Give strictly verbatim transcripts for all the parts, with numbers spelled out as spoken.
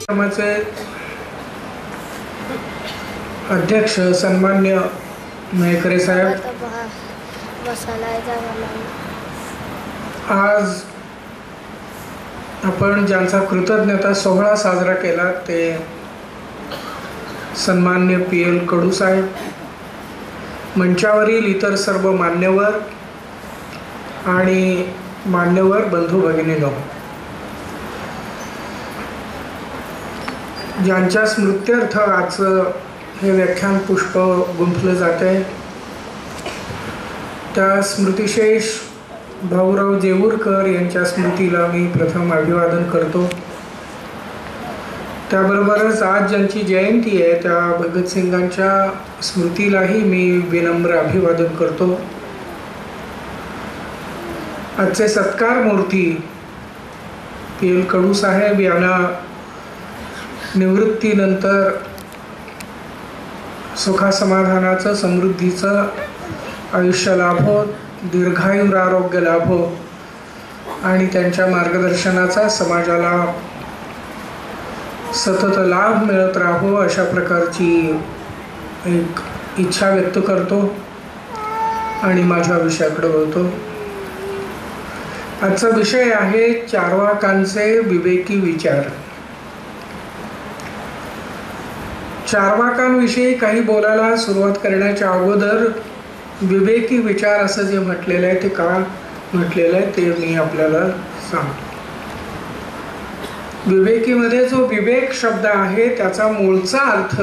समाजाचे अध्यक्ष सन्मान्य मेहकरे साहेब, आज आपण ज्यांचा कृतज्ञता सोहळा साजरा केला ते सन्मान्य पी एल कडू साहेब, मंचावरील इतर सर्व मान्यवर आणि मान्यवर बंधू भगिनींनो, ज्यांच्या स्मृत्यर्थ आजचं हे व्याख्यान पुष्प गुंफलं जाते त्या स्मृतिशेष भाऊराव जेऊरकर यांच्या स्मृतीला मी प्रथम अभिवादन करतो। त्याबरोबरच आज ज्यांची जयंती आहे त्या भगतसिंगांच्या स्मृतीलाही मी विनम्र अभिवादन करतो। आजचे सत्कार मूर्ती पी एल कडू साहेब यांना निवृत्तीनंतर सुखासमाधानाचं समृद्धीचं आयुष्य लाभो, दीर्घायुर आरोग्य लाभो आणि त्यांच्या मार्गदर्शनाचा समाजाला सतत लाभ मिळत राहो अशा प्रकारची एक इच्छा व्यक्त करतो आणि माझ्या विषयाकडे वळतो। आजचा विषय आहे चार्वाकांचे विवेकी विचार। चार्वाकांविषयी काही बोलायला सुरुवात करण्याच्या अगोदर विवेकी विचार असं जे म्हटलेलं आहे ते का म्हटलेलं आहे ते मी आपल्याला सांगतो। विवेकीमध्ये जो विवेक शब्द आहे त्याचा मूळचा अर्थ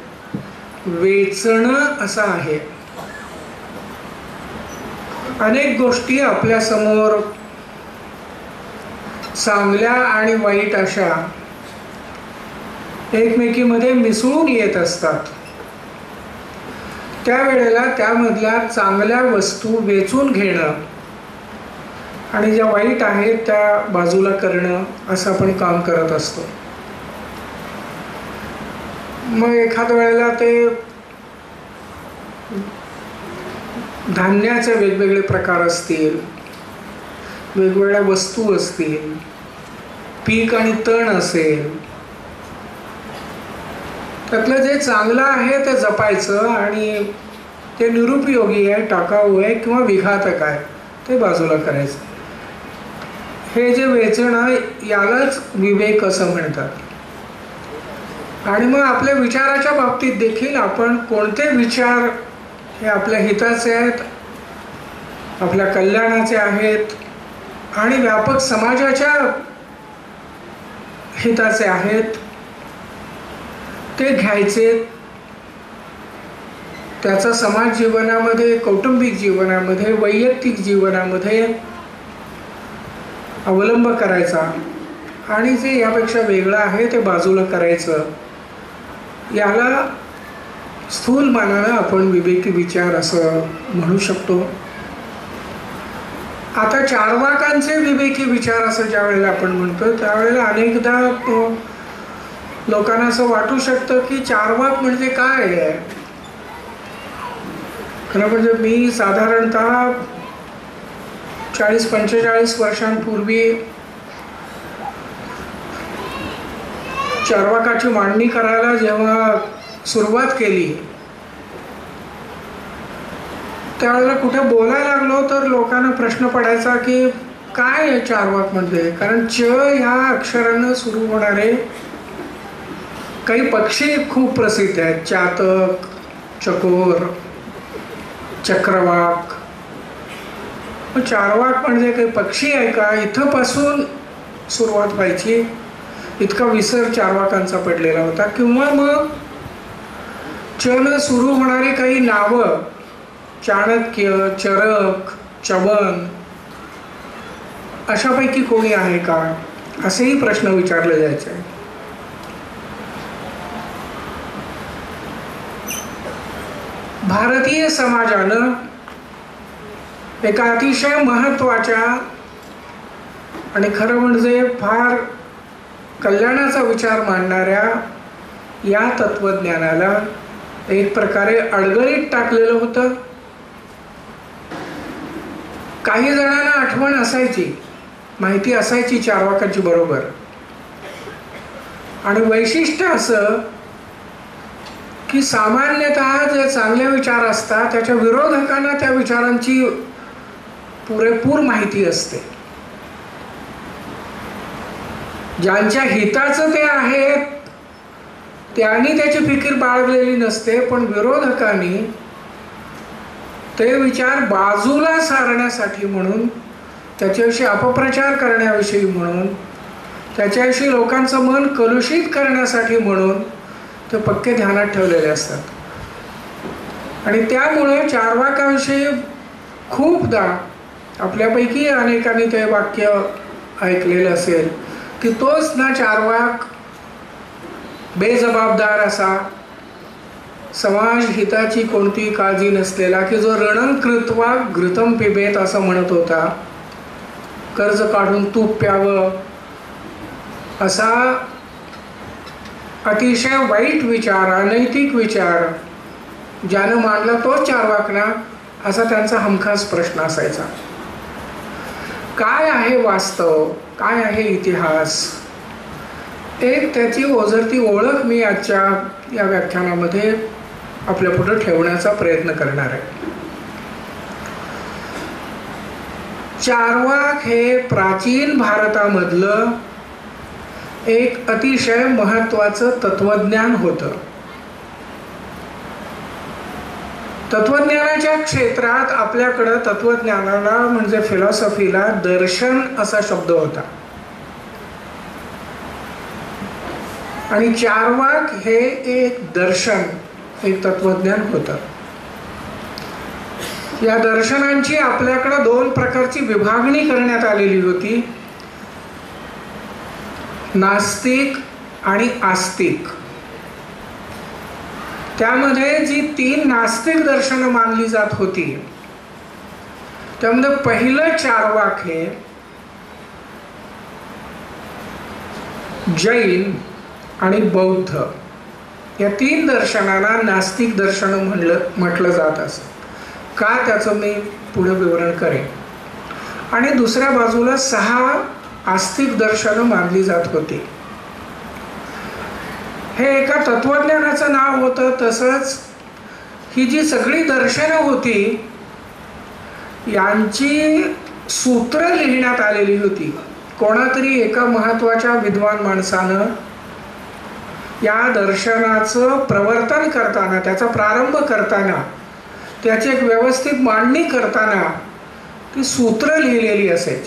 वेचणं असा आहे। अनेक गोष्टी आपल्या समोर चांगल्या आणि वाईट अशा एकमेकींमध्ये मिसळून येत असतात। त्यावेळेला त्यामधल्या चांगल्या वस्तू वेचून घेणं आणि ज्या वाईट आहेत त्या बाजूला करणं असं आपण काम करत असतो। मग एखाद्या वेळेला ते धान्याचे वेगवेगळे प्रकार असतील, वेगवेगळ्या वस्तू असतील, पीक आणि तण असेल, त्यातलं जे चांगलं आहे ते जपायचं आणि ते निरुपयोगी आहे, टाकाऊ आहे किंवा विघातक आहे ते बाजूला करायचं। हे जे वेचणं यालाच विवेक असं म्हणतात। आणि मग आपल्या विचाराच्या बाबतीत देखील आपण कोणते विचार हे आपल्या हिताचे आहेत, आपल्या कल्याणाचे आहेत आणि व्यापक समाजाच्या हिताचे आहेत ते घ्यायचे, त्याचा समाज जीवनामध्ये, कौटुंबिक जीवनामध्ये, वैयक्तिक जीवनामध्ये अवलंब करायचा आणि जे यापेक्षा वेगळं आहे ते बाजूला करायचं। याला स्थूल मानानं आपण विवेकी विचार असं म्हणू शकतो। आता चार्वाकांचे विवेकी विचार असं ज्या वेळेला आपण म्हणतो त्यावेळेला अनेकदा लोकांना असं वाटू शकतं की चार्वाक म्हणजे काय आहे। खरं म्हणजे मी साधारणतः चाळीस पंचेचाळीस वर्षांपूर्वी चार्वाकाची मांडणी करायला जेव्हा सुरुवात केली त्यावेळेला कुठे बोलायला लागलो तर लोकांना प्रश्न पडायचा की काय आहे चार्वाक म्हणजे। कारण च ह्या अक्षरानं सुरू होणारे काही पक्षी खूप प्रसिद्ध आहेत, चातक, चकोर, चक्रवाक। चार्वाक म्हणजे काही पक्षी आहे का इथं पासून सुरुवात व्हायची, इतका विसर चार्वाकांचा पडलेला होता। किंवा मग चन सुरू होणारी काही नावं, चाणक्य, चरक, चवन अशापैकी कोणी आहे का असेही प्रश्न विचारले जायचे। भारतीय समाजानं एका अतिशय महत्त्वाच्या आणि खरं म्हणजे फार कल्याणाचा विचार मांडणाऱ्या या तत्वज्ञानाला एक प्रकारे अडगळीत टाकलेलं होतं। काही जणांना आठवण असायची, माहिती असायची चार्वाकांची बरोबर, आणि वैशिष्ट्य असं की सामान्यतः जे चांगले विचार असतात त्याच्या विरोधकांना त्या विचारांची पुरेपूर माहिती असते. ज्यांच्या हिताचं ते आहेत त्यांनी त्याची फिकीर बाळगलेली नसते, पण विरोधकांनी ते विचार बाजूला सारण्यासाठी म्हणून, त्याच्याविषयी अपप्रचार करण्याविषयी म्हणून, त्याच्याविषयी लोकांचं मन कलुषित करण्यासाठी म्हणून ते पक्के ध्यानात ठेवलेले असतात. आणि त्यामुळे चार्वाकाविषयी खूपदा आपल्यापैकी अनेकांनी ते वाक्य ऐकलेलं असेल की तोच ना चार्वाक बेजबाबदार असा, समाज हिताची कोणती काळजी नसलेला, की जो रणं कृत्वा घृतम पिबेत असं म्हणत होता, कर्ज काढून तूप प्यावं असा अतिशय वाईट विचार, अनैतिक विचार ज्यानं मांडला तोच चार्वाक ना, असा त्यांचा हमखास प्रश्न असायचा. काय आहे वास्तव, काय आहे इतिहास, एक त्याची ओझरती ओळख मी आजच्या या व्याख्यानामध्ये आपल्या पुढे ठेवण्याचा प्रयत्न करणार आहे. चार्वाक हे प्राचीन भारतामधलं एक अतिशय महत्त्वाचं तत्वज्ञान होतं. तत्वज्ञानाच्या क्षेत्रात आपल्याकडं तत्वज्ञानाला म्हणजे फिलॉसॉफीला दर्शन असा शब्द होता आणि चार्वाक हे एक दर्शन, एक तत्वज्ञान होतं. या दर्शनांची आपल्याकडे दोन प्रकारची विभागणी करण्यात आलेली होती, नास्तिक आणि आस्तिक. त्यामध्ये जी तीन नास्तिक दर्शनं मानली जात होती त्यामध्ये पहिलं चार्वाक हे जैन आणि बौद्ध या तीन दर्शनांना नास्तिक दर्शन म्हणलं म्हटलं जात असं. का त्याचं मी पुढे विवरण करेन. आणि दुसऱ्या बाजूला सहा आस्तिक दर्शनं मानली जात होती. हे एका तत्वज्ञानाचं नाव होतं. तसंच ही जी सगळी दर्शनं होती यांची सूत्र लिहिण्यात आलेली होती. कोणातरी एका महत्त्वाच्या विद्वान माणसानं या दर्शनाचं प्रवर्तन करताना, त्याचा प्रारंभ करताना, त्याची एक व्यवस्थित मांडणी करताना ती सूत्र लिहिलेली असायची.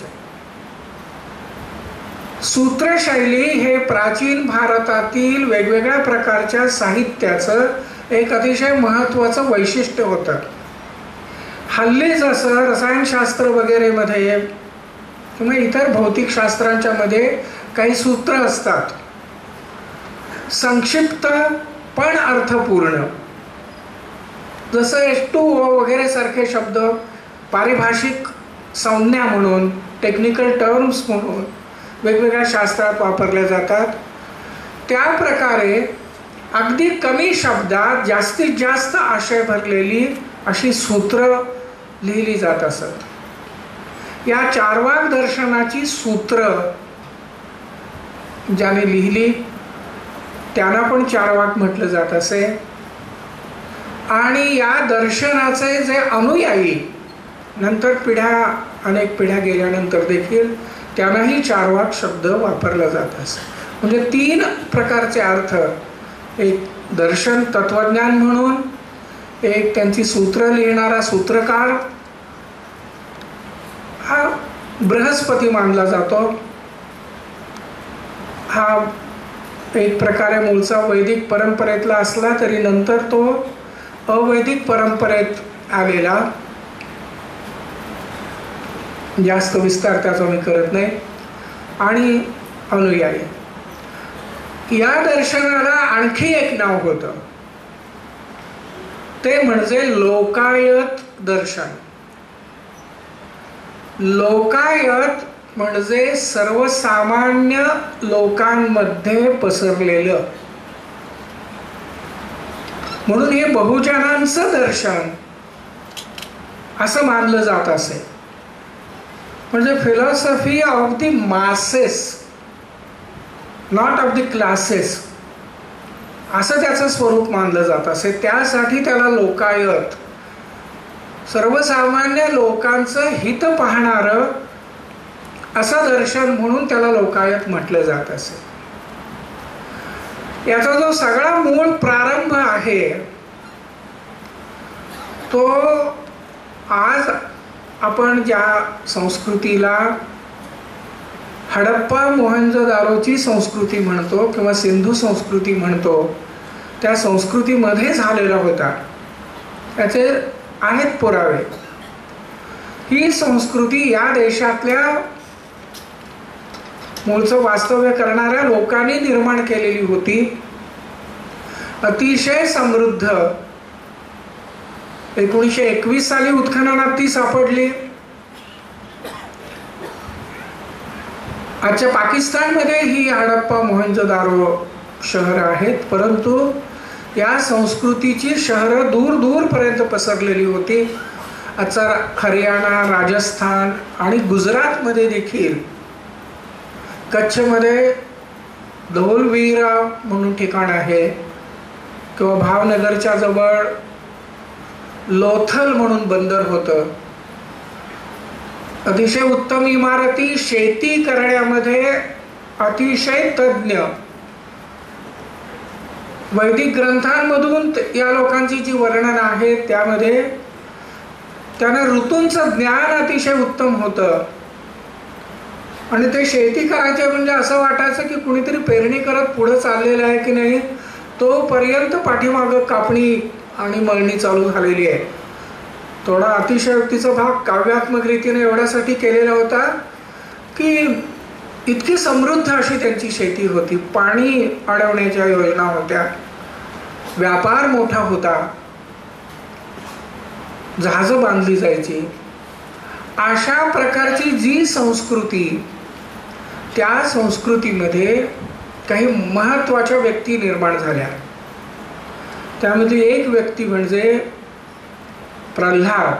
सूत्रशैली हे प्राचीन भारतातील वेगवेगळ्या प्रकारच्या साहित्याचं एक अतिशय महत्त्वाचं वैशिष्ट्य होतं. हल्ली जसं रसायनशास्त्र वगैरे मध्ये किंवा इतर भौतिक शास्त्रांच्या मध्ये काही सूत्र असतात, संक्षिप्त पण अर्थपूर्ण. जसं एच टू ओ वगैरे सारखे शब्द पारिभाषिक संज्ञा म्हणून, टेक्निकल टर्म्स म्हणून वेगवेगळ्या शास्त्रात वापरल्या जातात, त्या प्रकारे अगदी कमी शब्दात जास्तीत जास्त आशय भरलेली अशी सूत्र लिहिली जात असत. या चार्वाक दर्शनाची सूत्र ज्याने लिहिली त्यांना पण चार्वाक म्हटलं जात असे. आणि या दर्शनाचे जे अनुयायी नंतर पिढ्या अनेक पिढ्या गेल्यानंतर देखील त्यांनाही चार्वाक शब्द वापरला जात असे. म्हणजे तीन प्रकारचे अर्थ, एक दर्शन तत्वज्ञान म्हणून, एक त्यांची सूत्र लिहिणारा सूत्रकार हा बृहस्पती मानला जातो. हा एक प्रकारे मूळचा वैदिक परंपरेतला असला तरी नंतर तो अवैदिक परंपरेत आलेला, जास्त विस्तार त्याचा मी करत नाही. आणि अनुयायी, या दर्शनाला आणखी एक नाव होतं, ते म्हणजे लोकायत दर्शन. लोकायत म्हणजे सर्वसामान्य लोकांमध्ये पसरलेलं, म्हणून हे बहुजनांचं दर्शन असं मानलं जात असे. म्हणजे philosophy of the masses not of the classes असं त्याचं स्वरूप मानलं जात असे. त्यासाठी त्याला लोकायत, सर्वसामान्य लोकांचं हित पाहणारं असं दर्शन म्हणून त्याला लोकायत म्हटलं जात असे. याचा जो सगळा मूळ प्रारंभ आहे तो आज आपण ज्या संस्कृतीला हडप्पा मोहंजोदारोची संस्कृती म्हणतो किंवा सिंधू संस्कृती म्हणतो त्या संस्कृतीमध्ये झालेला होता. त्याचे आहेत पुरावे. ही संस्कृती या देशातल्या मूळचं वास्तव्य करणाऱ्या लोकांनी निर्माण केलेली होती. अतिशय समृद्ध. एकोणीसशे एकवीस साली उत्खननात ती सापडली. आजच्या पाकिस्तानमध्ये ही हडप्पा मोहंजोदारो शहर आहेत, परंतु या संस्कृतीची शहरं दूर दूरपर्यंत पसरलेली होती. आजचा हरियाणा, राजस्थान आणि गुजरातमध्ये देखील, कच्छमध्ये धौलवीरा म्हणून ठिकाण आहे किंवा भावनगरच्या जवळ लोथल म्हणून बंदर होतं. अतिशय उत्तम इमारती, शेती करण्यामध्ये अतिशय तज्ञ. वैदिक ग्रंथांमधून या लोकांची जी वर्णन आहे त्यामध्ये त्यांना ऋतूंचं ज्ञान अतिशय उत्तम होतं आणि ते शेती करायचे म्हणजे असं वाटायचं की कुणीतरी पेरणी करत पुढे चाललेलं आहे की नाही, तोपर्यंत पाठीमागं कापणी आणि मळणी चालू झालेली आहे. थोडा अतिशयोक्तीचा भाग काव्यात्मक रीतीने एवढ्यासाठी केलेला होता की इतकी समृद्ध अशी त्यांची शेती होती. पाणी अडवण्याच्या योजना होत्या, व्यापार मोठा होता, जहाजं बांधली जायची. अशा प्रकारची जी संस्कृती, त्या संस्कृतीमध्ये काही महत्त्वाच्या व्यक्ती निर्माण झाल्या. त्यामध्ये एक व्यक्ती म्हणजे प्रल्हाद.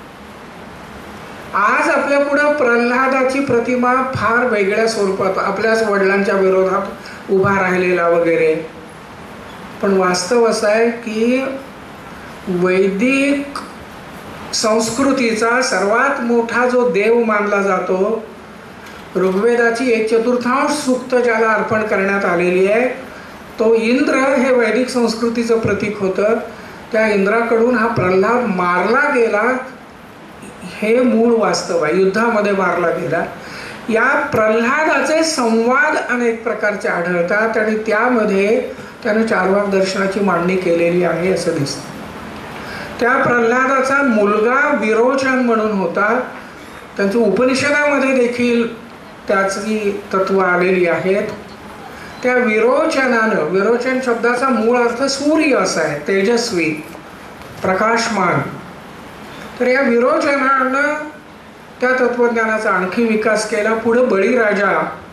आज आपल्या पुढे प्रल्हादाची प्रतिमा फार वेगळ्या स्वरूपात, आपल्याच वडिलांच्या विरोधात उभा राहिलेला वगैरे, पण वास्तव असं आहे की वैदिक संस्कृतीचा सर्वात मोठा जो देव मानला जातो, ऋग्वेदाची एक चतुर्थांश सूक्त ज्याला अर्पण करण्यात आलेली आहे, तो इंद्र हे वैदिक संस्कृतीचं प्रतीक होतं. त्या इंद्राकडून हा प्रल्हाद मारला गेला हे मूळ वास्तव आहे. युद्धामध्ये मारला गेला. या प्रल्हादाचे संवाद अनेक प्रकारचे आढळतात आणि त्यामध्ये त्याने चारवाक दर्शनाची मांडणी केलेली आहे असं दिसतं. त्या प्रल्हादाचा मुलगा विरोचन म्हणून होता. त्यांच्या उपनिषदामध्ये देखील त्याची तत्व आलेली आहेत. त्या विरोचनानं, विरोचन शब्दाचा मूळ अर्थ सूर्य असा आहे, तेजस्वी, प्रकाशमान. तर या विरोचनानं त्या तत्वज्ञानाचा आणखी विकास केला. पुढे बळीराजा,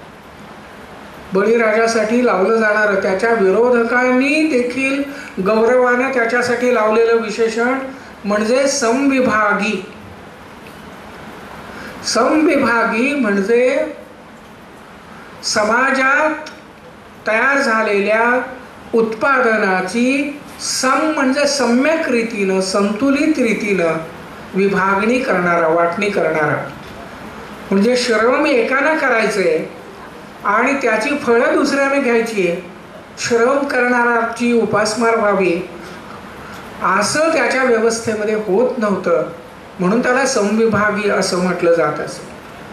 बळीराजासाठी लावलं जाणारं, त्याच्या विरोधकांनी देखील गौरवाने त्याच्यासाठी लावलेलं विशेषण म्हणजे समविभागी. समविभागी म्हणजे समाजात तयार झालेल्या उत्पादनाची सम म्हणजे सम्यक रीतीनं, संतुलित रीतीनं विभागणी करणारा, वाटणी करणारा. म्हणजे श्रम एकानं करायचे आणि त्याची फळं दुसऱ्याने घ्यायची, श्रम करणाराची उपासमार व्हावी, असं त्याच्या व्यवस्थेमध्ये होत नव्हतं. म्हणून त्याला समविभागी असं म्हटलं जात असे.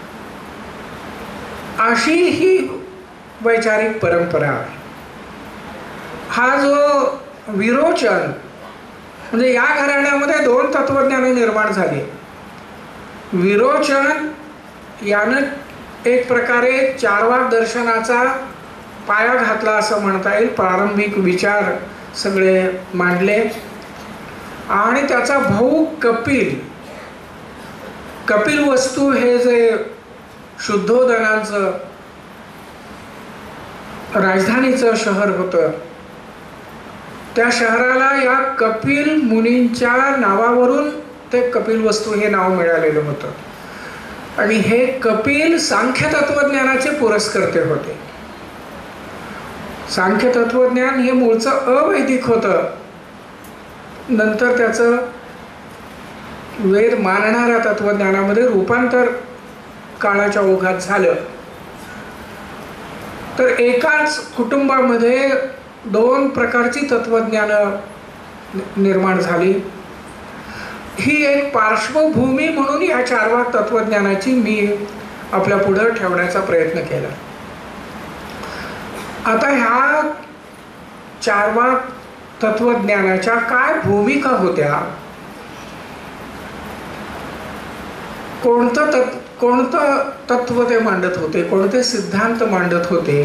अशी ही वैचारिक परंपरा आहे. हा जो विरोचन म्हणजे या घराण्यामध्ये दोन तत्वज्ञाने निर्माण झाली. विरोचन यानं एक प्रकारे चारवाक दर्शनाचा पाया घातला असं म्हणता येईल. प्रारंभिक विचार सगळे मांडले आणि त्याचा भाऊ कपिल, कपिल वस्तू हे जे शुद्धोदनांचं राजधानीचं शहर होतं, त्या शहराला या कपिल मुनींच्या नावावरून ते कपिल वस्तू हे नाव मिळालेलं होतं. आणि हे कपिल सांख्य तत्वज्ञानाचे पुरस्कर्ते होते. सांख्य तत्वज्ञान हे मूळचं अवैदिक होतं, नंतर त्याचं वेद मानणाऱ्या तत्वज्ञानामध्ये रूपांतर काळाच्या ओघात झालं. तर एकाच कुटुंबामध्ये दोन प्रकारची तत्वज्ञान निर्माण झाली. ही एक पार्श्वभूमी म्हणून या चारवाक तत्वज्ञानाची मी आपल्या पुढे ठेवण्याचा प्रयत्न केला. आता ह्या चारवाक तत्वज्ञानाच्या काय भूमिका होत्या, कोणतं तत् कोणतं तत्व ते मांडत होते, कोणते सिद्धांत मांडत होते,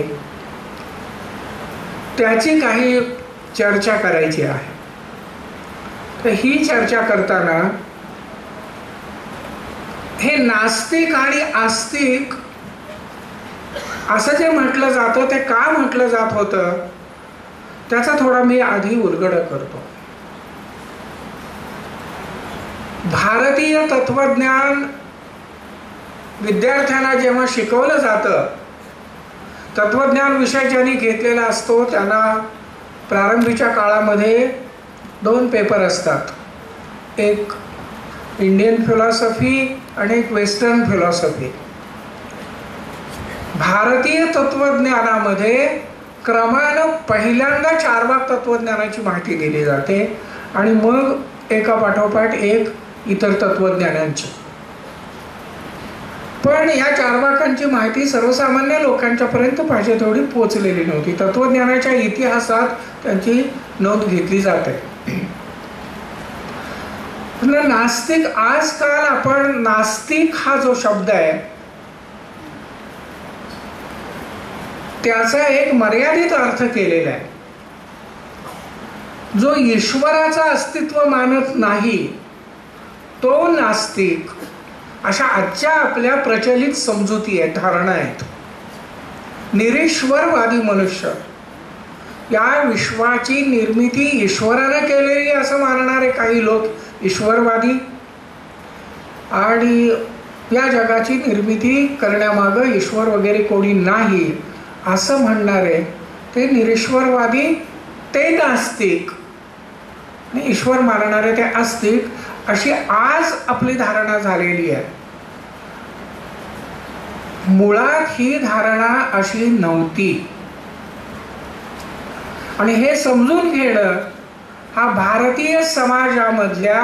त्याची काही चर्चा करायची आहे. तर ही चर्चा करताना हे नास्तिक आणि आस्तिक असं जे म्हटलं जातं ते का म्हटलं जात होतं त्याचा थोडा मी आधी उलगडा करतो. भारतीय तत्वज्ञान विद्यार्थ्यांना जेव्हा शिकवलं जातं, तत्वज्ञान विषय ज्यांनी घेतलेला असतो त्यांना प्रारंभीच्या काळामध्ये दोन पेपर असतात, एक इंडियन फिलॉसॉफी आणि एक वेस्टर्न फिलॉसॉफी. भारतीय तत्वज्ञानामध्ये क्रमानं पहिल्यांदा चारवाक तत्वज्ञानाची माहिती दिली जाते आणि मग एका पाठोपाठ एक इतर तत्वज्ञानांची. पण या चारवाकांची माहिती सर्वसामान्य लोकांच्या पर्यंत पाहिजे तेवढी पोहोचलेली नव्हती. तत्वज्ञानाच्या इतिहासात त्यांची नोंद घेतली जाते. नास्तिक, आजकाल आपण नास्तिक हा जो शब्द आहे त्याचा एक मर्यादित अर्थ केलेला आहे. जो ईश्वराचं अस्तित्व मानत नाही तो नास्तिक, अशा आजच्या आपल्या प्रचलित समजुती आहेत, धारणा आहेत. निरीश्वरवादी मनुष्य, या विश्वाची निर्मिती ईश्वराने केलेली असं मानणारे काही लोक ईश्वरवादी, आणि या जगाची निर्मिती करण्यामागं ईश्वर वगैरे कोणी नाही असं म्हणणारे ते निरीश्वरवादी, ते नास्तिक, आणि ईश्वर मानणारे ते आस्तिक, अशी आज आपली धारणा झालेली आहे. मुळात ही धारणा अशी नव्हती. आणि हे समजून घेणं हा भारतीय समाजामधल्या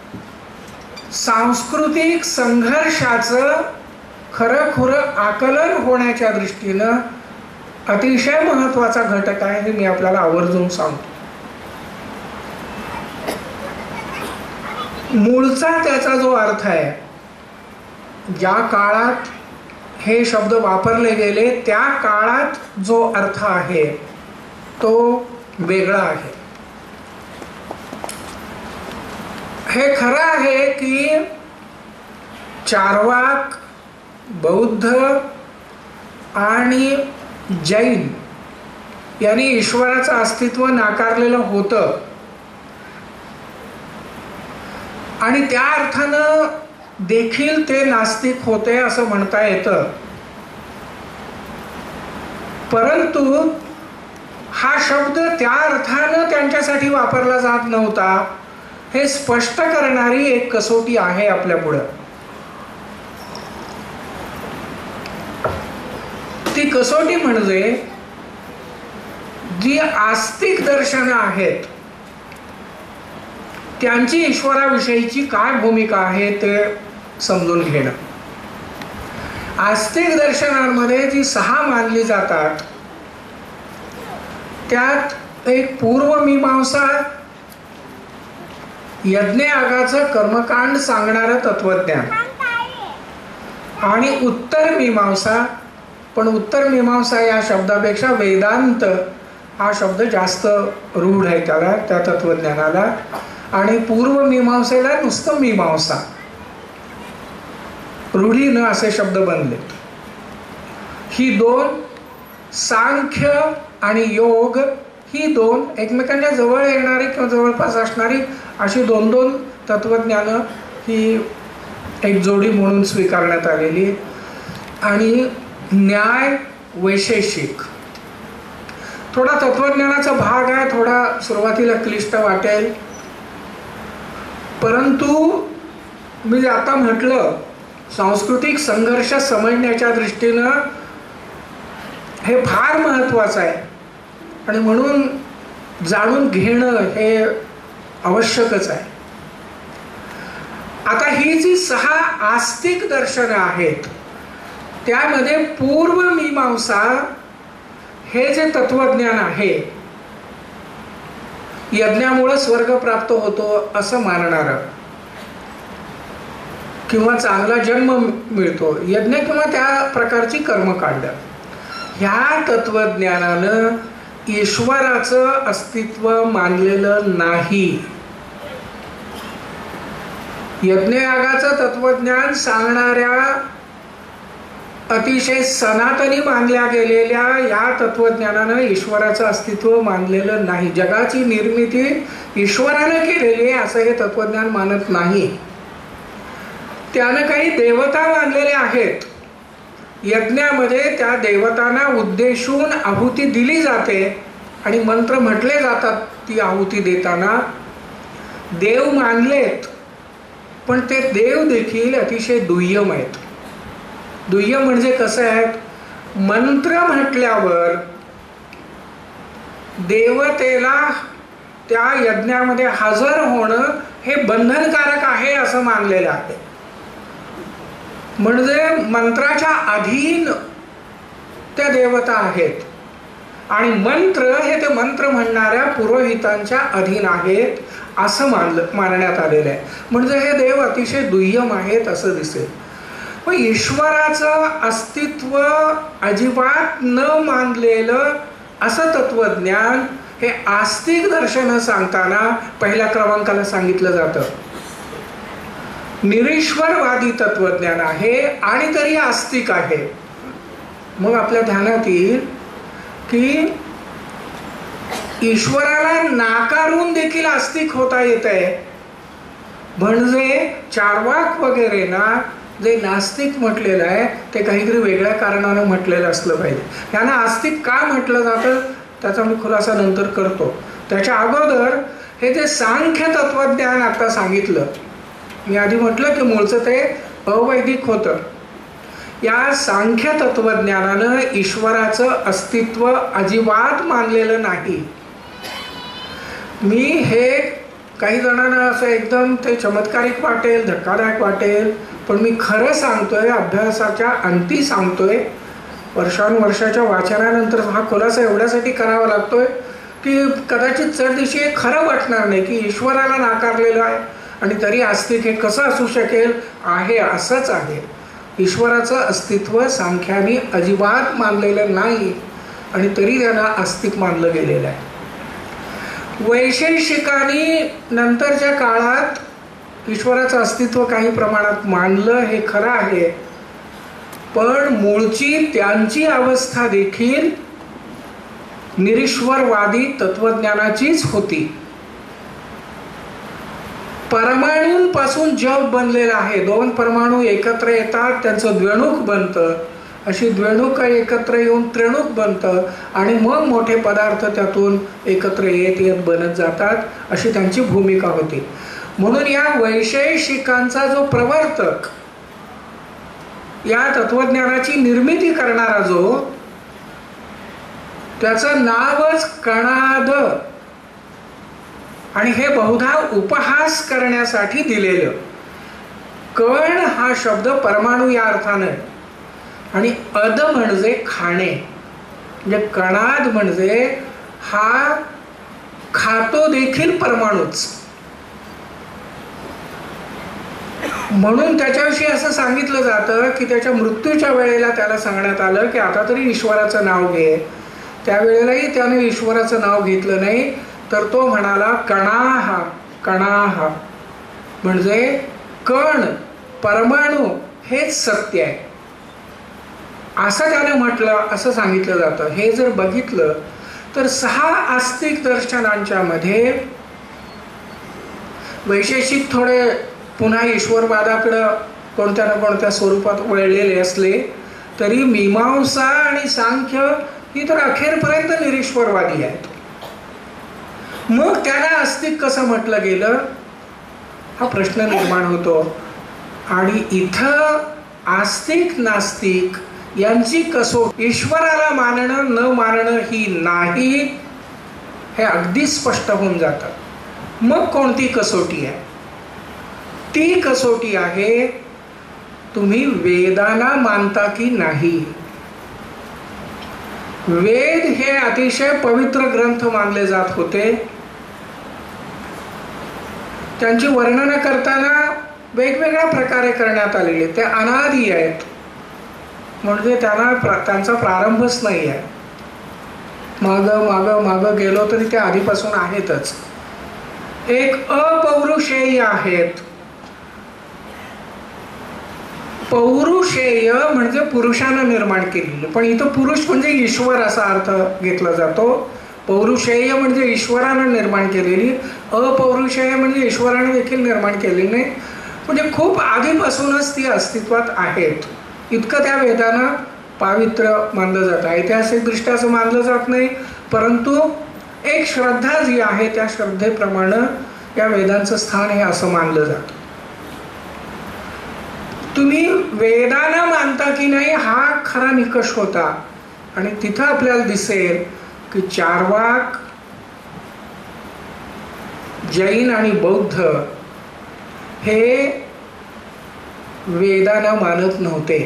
सांस्कृतिक संघर्षाचं खरं खुरं आकलन होण्याच्या दृष्टीनं अतिशय महत्वाचा घटक आहे, हे मी आपल्याला आवर्जून सांगतो. मूळचा त्याचा जो अर्थ आहे, ज्या काळात हे शब्द वापरले गेले त्या काळात जो अर्थ आहे तो वेगळा आहे. हे खरं आहे की चारवाक, बौद्ध आणि जैन यांनी ईश्वराचं अस्तित्व नाकारलेलं होतं आणि त्या अर्थानं देखील ते नास्तिक होते असं म्हणता येतं. परंतु हा शब्द त्या अर्थानं त्यांच्यासाठी वापरला जात नव्हता हे स्पष्ट करणारी एक कसोटी आहे आपल्या पुढं. ती कसोटी म्हणजे जी आस्तिक दर्शनं आहेत त्यांची ईश्वराविषयीची काय भूमिका आहे ते समजून घेणं. आस्तिक दर्शनांमध्ये जी सहा मानली जातात त्यात एक पूर्वमीमांसा, यज्ञयागाचं कर्मकांड सांगणारं तत्वज्ञान, आणि उत्तर मीमांसा, पण उत्तर मीमांसा या शब्दापेक्षा वेदांत हा शब्द जास्त रूढ आहे त्याला, त्या तत्वज्ञानाला. आणि पूर्व मीमांसेला नुसतं मीमांसा, रूढीनं असे शब्द बनलेत. ही दोन, सांख्य आणि योग, ही दोन एकमेकांच्या जवळ येणारी किंवा जवळपास असणारी अशी दोन दोन तत्वज्ञानं ही एक जोडी म्हणून स्वीकारण्यात आलेली. आणि न्याय वैशेषिक थोडा तत्वज्ञानाचा भाग आहे, थोडा सुरुवातीला क्लिष्ट वाटेल, परंतु मी आता म्हटलं सांस्कृतिक संघर्ष समजण्याच्या दृष्टीनं हे फार महत्त्वाचं आहे आणि म्हणून जाणून घेणं हे आवश्यकच आहे. आता ही जी सहा आस्तिक दर्शनं आहेत त्यामध्ये पूर्व मीमांसा हे जे तत्वज्ञान आहे, यज्ञामुळे स्वर्ग प्राप्त होतो असं मानणारं किंवा चांगला जन्म मिळतो, यज्ञ किंवा त्या प्रकारची कर्मकांड, ह्या तत्वज्ञानानं ईश्वराचं अस्तित्व मानलेलं नाही. यज्ञयागाचं तत्वज्ञान सांगणाऱ्या अतिशय सनातनी मानल्या गेलेल्या या तत्वज्ञानानं ईश्वराचं अस्तित्व मानलेलं नाही. जगाची निर्मिती ईश्वरानं केलेली आहे असं हे तत्वज्ञान मानत नाही. त्यानं काही देवता मानलेले आहेत, यज्ञामध्ये त्या देवतांना उद्देशून आहुती दिली जाते आणि मंत्र म्हटले जातात ती आहुती देताना. देव मानलेत, पण ते देव देखील अतिशय दुय्यम आहेत. दुय्यम म्हणजे कसं आहेत, मंत्र म्हटल्यावर देवतेला त्या यज्ञामध्ये हजर होणं हे बंधनकारक आहे असं मानलेलं आहे. म्हणजे मंत्राच्या अधीन त्या देवता आहेत आणि मंत्र हे ते मंत्र म्हणणाऱ्या पुरोहितांच्या अधीन आहेत असं मानलं मानण्यात आलेलं आहे. म्हणजे हे देव अतिशय दुय्यम आहेत असं दिसेल. पण ईश्वराचं अस्तित्व अजिबात न मानलेलं असं तत्वज्ञान हे आस्तिक दर्शन सांगताना पहिल्या क्रमांकाला सांगितलं जातं. निरीश्वरवादी तत्वज्ञान आहे आणि तरी आस्तिक आहे. मग आपल्या ध्यानात येईल की ईश्वराला नाकारून देखील आस्तिक होता येत आहे. म्हणजे चार्वाक वगैरे ना जे नास्तिक म्हटलेलं आहे ते काहीतरी वेगळ्या कारणानं म्हटलेलं असलं पाहिजे. यांना आस्तिक का म्हटलं जातं त्याचा मी खुलासा नंतर करतो. त्याच्या अगोदर हे जे सांख्य तत्वज्ञान आता सांगितलं, मी आधी म्हटलं की मूळचं ते अवैदिक होतं. या सांख्य तत्वज्ञानानं ईश्वराचं अस्तित्व अजिबात मानलेलं नाही. मी हे काही जणांना असं एकदम ते चमत्कारिक वाटेल, धक्कादायक वाटेल, पण मी खरं सांगतोय, अभ्यासाच्या अंती सांगतोय. वर्षानुवर्षाच्या वाचनानंतर हा खुलासा एवढ्यासाठी करावा लागतोय की कदाचित चढदिशी खरं वाटणार नाही की ईश्वराला नाकारलेलं आहे आणि तरी आस्तिक हे कसं असू शकेल. आहे असंच आहे. ईश्वराचं अस्तित्व सांख्याने अजिबात मानलेलं नाही आणि तरी त्यांना आस्तिक मानलं गेलेलं आहे. वैशेषिकांनी नंतरच्या काळात ईश्वराचं अस्तित्व काही प्रमाणात मानलं हे खरं आहे, पण मूळची त्यांची अवस्था देखील निरीश्वरवादी तत्वज्ञानाचीच होती. परमाणूंपासून जग बनलेलं आहे. दोन परमाणू एकत्र येतात, त्यांचं द्वेणुक बनतं. अशी द्वेणुक एकत्र येऊन त्रिणुक बनतं आणि मग मोठे पदार्थ त्यातून एकत्र येत येत बनत जातात, अशी त्यांची भूमिका होती. म्हणून या वैशेषिकांचा जो प्रवर्तक, या तत्वज्ञानाची निर्मिती करणारा जो, त्याचं नावच कणाद आणि हे बहुधा उपहास करण्यासाठी दिलेलं. कण हा शब्द परमाणू या अर्थाने आणि अद म्हणजे खाणे, म्हणजे कणाद म्हणजे हा खातो देखील परमाणूच. म्हणून त्याच्याविषयी असं सांगितलं जातं की त्याच्या मृत्यूच्या वेळेला त्याला सांगण्यात आलं की आता तरी ईश्वराचं नाव घे. त्यावेळेलाही त्याने ईश्वराचं नाव घेतलं नाही, तर तो म्हणाला कणाहा कणाहा, म्हणजे कण परमाणू हेच सत्य आहे असं त्याने म्हटलं, असं सांगितलं जातं. हे जर बघितलं तर सहा आस्तिक दर्शनांच्या मध्ये वैशेषिक थोडे पुन्हा ईश्वरवादाकडं कोणत्या ना कोणत्या स्वरूपात वळलेले असले तरी मीमांसा आणि सांख्य ही तर अखेरपर्यंत निरीश्वरवादी आहेत. मग त्याला आस्तिक कसं म्हटलं गेलं हा प्रश्न निर्माण होतो. आणि इथं आस्तिक नास्तिक यांची कसोटी ईश्वराला मानणं न मानणं ही नाही हे अगदी स्पष्ट होऊन जातं. मग कोणती कसोटी आहे? ती कसोटी आहे तुम्ही वेदांना मानता की नाही. वेद हे अतिशय पवित्र ग्रंथ मानले जात होते. त्यांची वर्णन करताना वेगवेगळ्या प्रकारे करण्यात आलेले, ते अनादी आहेत, म्हणजे त्यांना त्यांचा प्रारंभच नाही आहे. माग माग माग गेलो तरी ते आधीपासून आहेतच. एक अपौरुषेय आहेत. पौरुषेय म्हणजे पुरुषानं निर्माण केलेली, पण इथं पुरुष म्हणजे ईश्वर असा अर्थ घेतला जातो. पौरुषेय म्हणजे ईश्वरानं निर्माण केलेली, अपौरुषेय म्हणजे ईश्वरानं देखील निर्माण केलेली नाही, म्हणजे खूप आधीपासूनच ती अस्तित्वात आहेत. इतकं त्या वेदांना पावित्र्य मानलं जातं. ऐतिहासिक दृष्ट्या असं मानलं जात नाही, परंतु एक श्रद्धा जी आहे त्या श्रद्धेप्रमाणे या वेदांचं स्थान हे असं मानलं जातं. तुम्ही वेदांना मानता की नाही हा खरा निकष होता. आणि तिथं आपल्याला दिसेल की चार्वाक, जैन आणि बौद्ध हे वेदांना मानत नव्हते.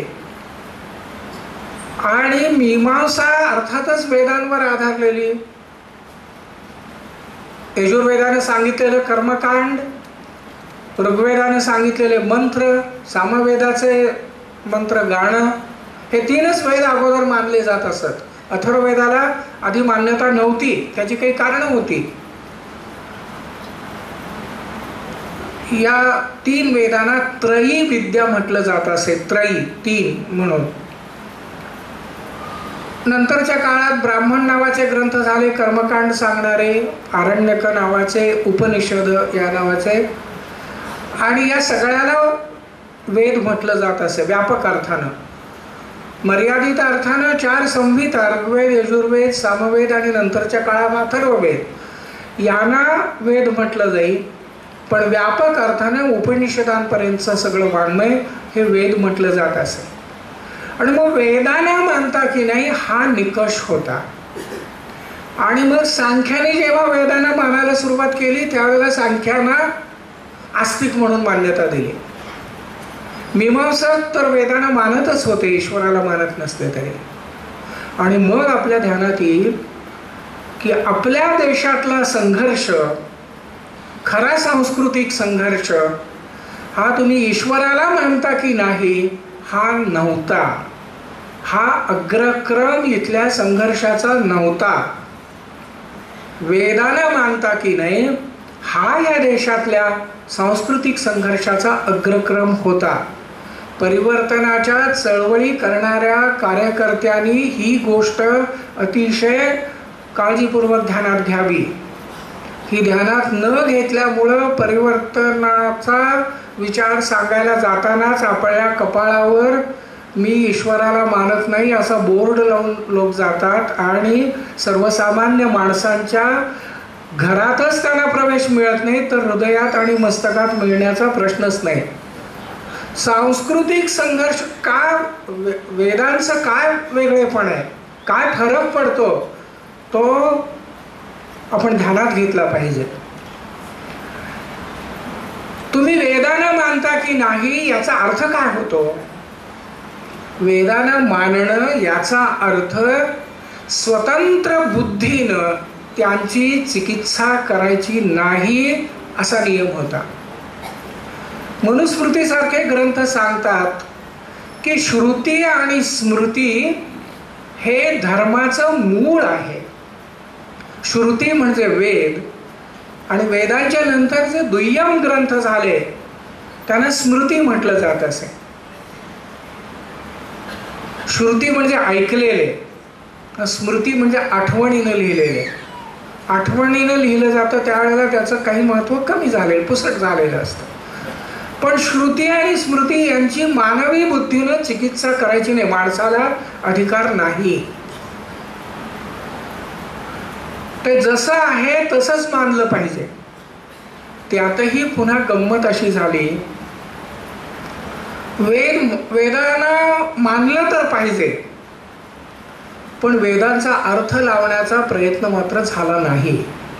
आणि मीमांसा अर्थातच वेदांवर आधारलेली. यजुर्वेदाने सांगितलेलं कर्मकांड, ऋग्वेदाने सांगितलेले मंत्र, सामवेदाचे मंत्र गाणं, हे तीनच वेद अगोदर मानले जात असत. अथर्ववेदाला आधी मान्यता नव्हती, त्याची काही कारणं होती. या तीन वेदांना त्रयी विद्या म्हटलं जात असे, त्रयी तीन म्हणून. नंतरच्या काळात ब्राह्मण नावाचे ग्रंथ झाले कर्मकांड सांगणारे, आरण्यक नावाचे, उपनिषद या नावाचे, आणि या सगळ्याला वेद म्हटलं जात असे व्यापक अर्थानं. मर्यादित अर्थानं चार संहिता ऋग्वेद, यजुर्वेद, सामवेद आणि नंतरच्या काळात अथर्ववेद यांना वेद म्हटलं जाईल. पण व्यापक अर्थानं उपनिषदांपर्यंतचं सगळं वाङ्मय हे वेद म्हटलं जात असे. आणि मग वेदांना मानता की नाही हा निकष होता. आणि मग सांख्याने जेव्हा वेदांना मानायला सुरुवात केली त्यावेळेला सांख्यांना आस्तिक म्हणून मान्यता दिली. मीमांसक तर वेदांना मानतच होते, ईश्वराला मानत नसते तरी. आणि मग आपल्या ध्यानात येईल की आपल्या देशातला संघर्ष, खरा सांस्कृतिक संघर्ष हा तुम्ही ईश्वराला मानता की नाही हा नव्हता. हा अग्रक्रम इथल्या संघर्षाचा नव्हता. वेदांना मानता की नाही हा या देशातल्या सांस्कृतिक संघर्षाचा अग्रक्रम होता. परिवर्तनाच्या चळवळी करणाऱ्या कार्यकर्त्यांनी ही गोष्ट अतिशय काळजीपूर्वक ध्यानात घ्यावी. ही ध्यानात न घेतल्यामुळं परिवर्तनाचा विचार सांगायला जातानाच आपल्या कपाळावर मी ईश्वराला मानत नाही असा बोर्ड लावून लोक जातात आणि सर्वसामान्य माणसांच्या घरातच त्यांना प्रवेश मिळत नाही, तर हृदयात आणि मस्तकात मिळण्याचा प्रश्नच नाही. सांस्कृतिक संघर्ष का, वेदांचं काय वेगळेपण आहे, काय फरक पडतो तो आपण ध्यानात घेतला पाहिजे. तुम्ही वेदांना मानता की नाही याचा अर्थ काय होतो? वेदांना मानणं याचा अर्थ स्वतंत्र बुद्धीनं त्यांची चिकित्सा करायची नाही असा नियम होता. मनुस्मृतीसारखे ग्रंथ सांगतात की श्रुती आणि स्मृती हे धर्माचं मूळ आहे. श्रुती म्हणजे वेद, आणि वेदांच्या नंतर जे दुय्यम ग्रंथ झाले त्यांना स्मृती म्हटलं जात असे. श्रुती म्हणजे ऐकलेले, स्मृती म्हणजे आठवणीनं लिहिलेले. आठवणीनं लिहिलं जातं त्यावेळेला त्याचं काही महत्त्व कमी झालेलं, पुसट झालेलं असतं. पण श्रुती आणि स्मृती यांची मानवी बुद्धीनं चिकित्सा करायची नाही, माणसाला अधिकार नाही. ते जसं आहे तसंच मानलं पाहिजे. त्यातही पुन्हा गंमत अशी झाली, वेद वेदांना मानलं तर पाहिजे, पण वेदांचा अर्थ लावण्याचा प्रयत्न मात्र झाला नाही.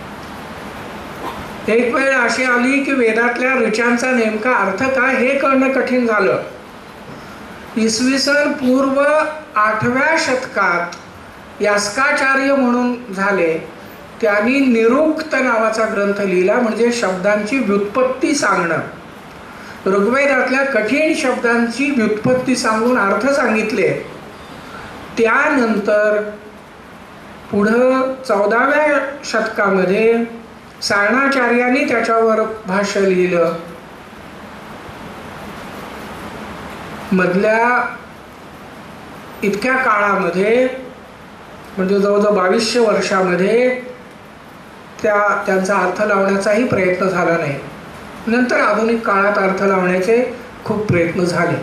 एक वेळ अशी आली की वेदातल्या ऋचांचा नेमका अर्थ काय हे कळणं कठीण झालं. इसवी सन पूर्व आठव्या शतकात यास्काचार्य म्हणून झाले, त्यांनी निरुक्त नावाचा ग्रंथ लिहिला, म्हणजे शब्दांची व्युत्पत्ती सांगणं. ऋग्वेदातल्या कठीण शब्दांची व्युत्पत्ती सांगून अर्थ सांगितले. त्यानंतर पुढं चौदाव्या शतकामध्ये सायणाचार्यांनी त्याच्यावर भाष्य लिहिलं. मधल्या इतक्या काळामध्ये म्हणजे जवळजवळ बावीसशे वर्षामध्ये त्या त्यांचा अर्थ लावण्याचाही प्रयत्न झाला नाही. नंतर आधुनिक काळात अर्थ लावण्याचे खूप प्रयत्न झाले.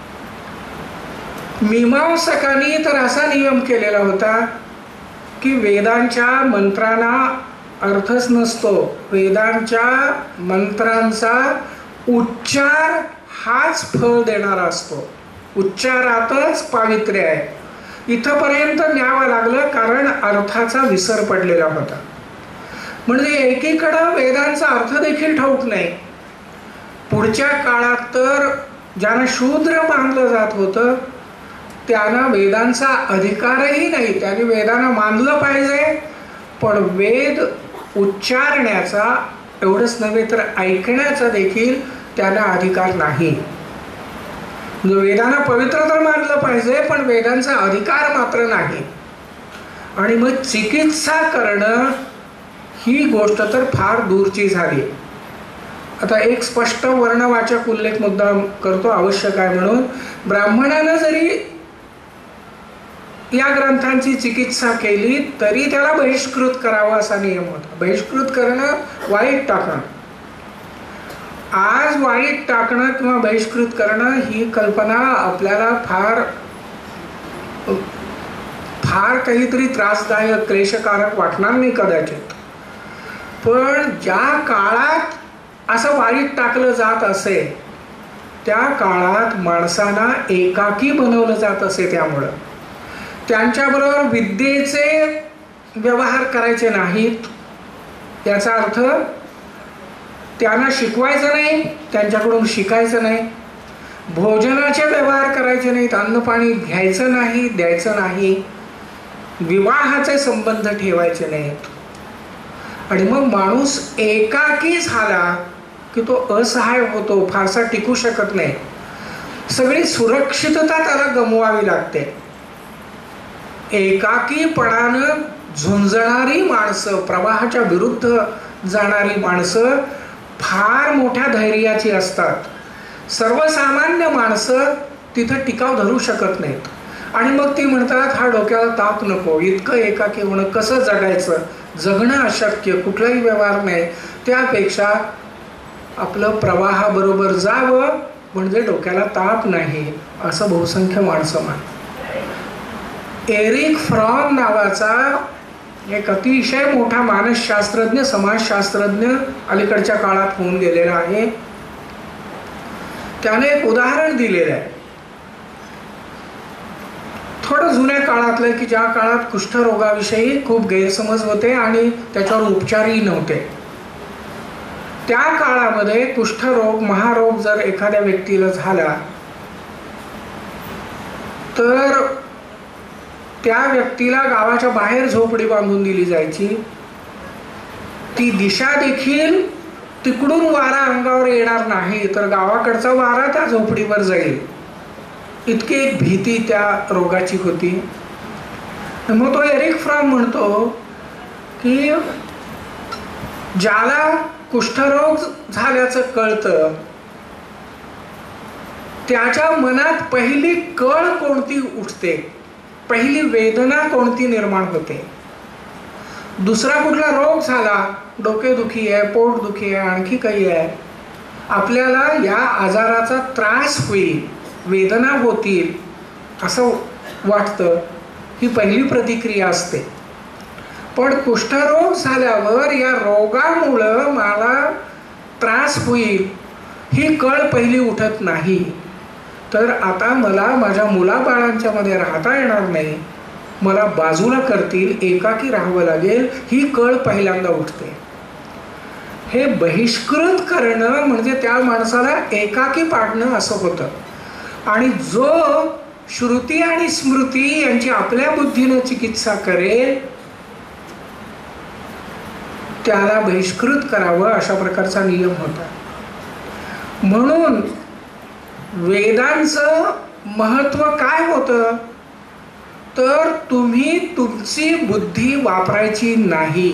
मीमांसकांनी तर असा नियम केलेला होता की वेदांच्या मंत्रांना अर्थच नसतो, वेदांच्या मंत्रांचा उच्चार हाच फळ देणारा असतो, उच्चारातच पावित्र्य आहे. इथपर्यंत न्यावं लागलं कारण अर्थाचा विसर पडलेला होता. म्हणजे एकीकडं वेदांचा अर्थ देखील ठाऊक नाही. पुढच्या काळात तर ज्यांना शूद्र मानलं जात होतं त्यांना वेदांचा अधिकारही नाही. त्यांनी वेदांना मानलं पाहिजे, पण वेद उच्चारण्याचा एवढंच नव्हे तर ऐकण्याचा देखील त्यांना अधिकार नाही. वेदांना पवित्र तर मानलं पाहिजे, पण वेदांचा अधिकार मात्र नाही. आणि मग चिकित्सा करणं ही गोष्ट तर फार दूरची झाली. आता एक स्पष्ट वर्णवाचक उल्लेख मुद्दा करतो, आवश्यक आहे म्हणून. ब्राह्मणानं जरी या ग्रंथांची चिकित्सा केली तरी त्याला बहिष्कृत करावं असा नियम होता. बहिष्कृत करणं, वाईट टाकणं. आज वाईट टाकणं किंवा बहिष्कृत करणं ही कल्पना आपल्याला फार फार काहीतरी त्रासदायक, क्लेशकारक वाटणार नाही कदाचित. पण ज्या काळात असं वाईट टाकलं जात असे त्या काळात माणसांना एकाकी बनवलं जात असे. त्यामुळं त्यांच्याबरोबर विद्येचे व्यवहार करायचे नाहीत. याचा अर्थ त्यांना शिकवायचं नाही, त्यांच्याकडून शिकायचं नाही. भोजनाचे व्यवहार करायचे नाहीत, अन्न पाणी घ्यायचं नाही, द्यायचं नाही. विवाहाचे संबंध ठेवायचे नाहीत. आणि मग माणूस एकाकी झाला की तो असहाय होतो, फारसा टिकू शकत नाही. सगळी सुरक्षितता त्याला गमवावी लागते. एकाकीपणानं झुंजणारी माणसं, प्रवाहाच्या विरुद्ध जाणारी माणसं फार मोठ्या धैर्याची असतात. सर्वसामान्य माणसं तिथं टिकाव धरू शकत नाहीत. आणि मग ती म्हणतात हा डोक्याला ताप नको, इतकं एकाकी होणं, कसं जगायचं, जगणं अशक्य, कुठलाही व्यवहार नाही. त्यापेक्षा आपलं प्रवाहाबरोबर जावं म्हणजे डोक्याला ताप नाही, असं बहुसंख्य माणसं मानतात. एरिक फ्रॉम नावाचा एक अतिशय मोठा मानसशास्त्रज्ञ, समाजशास्त्रज्ञ अलीकडच्या काळात होऊन गेलेला आहे. त्याने एक उदाहरण दिलेलं आहे, थोडं जुन्या काळातलं, की ज्या काळात कुष्ठरोगाविषयी खूप गैरसमज होते आणि त्याच्यावर उपचारही नव्हते. त्या काळामध्ये कुष्ठरोग, महारोग जर एखाद्या व्यक्तीला झाला तर त्या व्यक्तीला गावाच्या बाहेर झोपडी बांधून दिली जायची. ती दिशा देखील तिकडून वारा अंगावर येणार नाही, तर गावाकडचा वारा त्या झोपडीवर जाईल, इतकी एक भीती त्या रोगाची होती. मग तो एरिक फ्रॉम म्हणतो की ज्याला कुष्ठरोग झाल्याचं कळतं त्याच्या मनात पहिली कळ कोणती उठते, पहिली वेदना कोणती निर्माण होते. दुसरा कुठला रोग झाला, डोकेदुखी आहे, पोटदुखी आहे, आणखी काही आहे, आपल्याला या आजाराचा त्रास होईल, वेदना होतील असं वाटतं, ही पहिली प्रतिक्रिया असते. पण कुष्ठरोग झाल्यावर या रोगामुळं मला त्रास होईल ही कळ पहिली उठत नाही. तर आता मला माझ्या मुलाबाळांच्या मध्ये राहता येणार नाही, मला बाजूला करतील, एकाकी राहावं लागेल ही कळ पहिल्यांदा उठते. हे बहिष्कृत करणं म्हणजे त्या माणसाला एकाकी पाडणं असं होतं. आणि जो श्रुती आणि स्मृती यांची आपल्या बुद्धीनं चिकित्सा करेल त्याला बहिष्कृत करावं अशा प्रकारचा नियम होता. म्हणून वेदांचं महत्व काय होतं तर तुम्ही तुमची बुद्धी वापरायची नाही.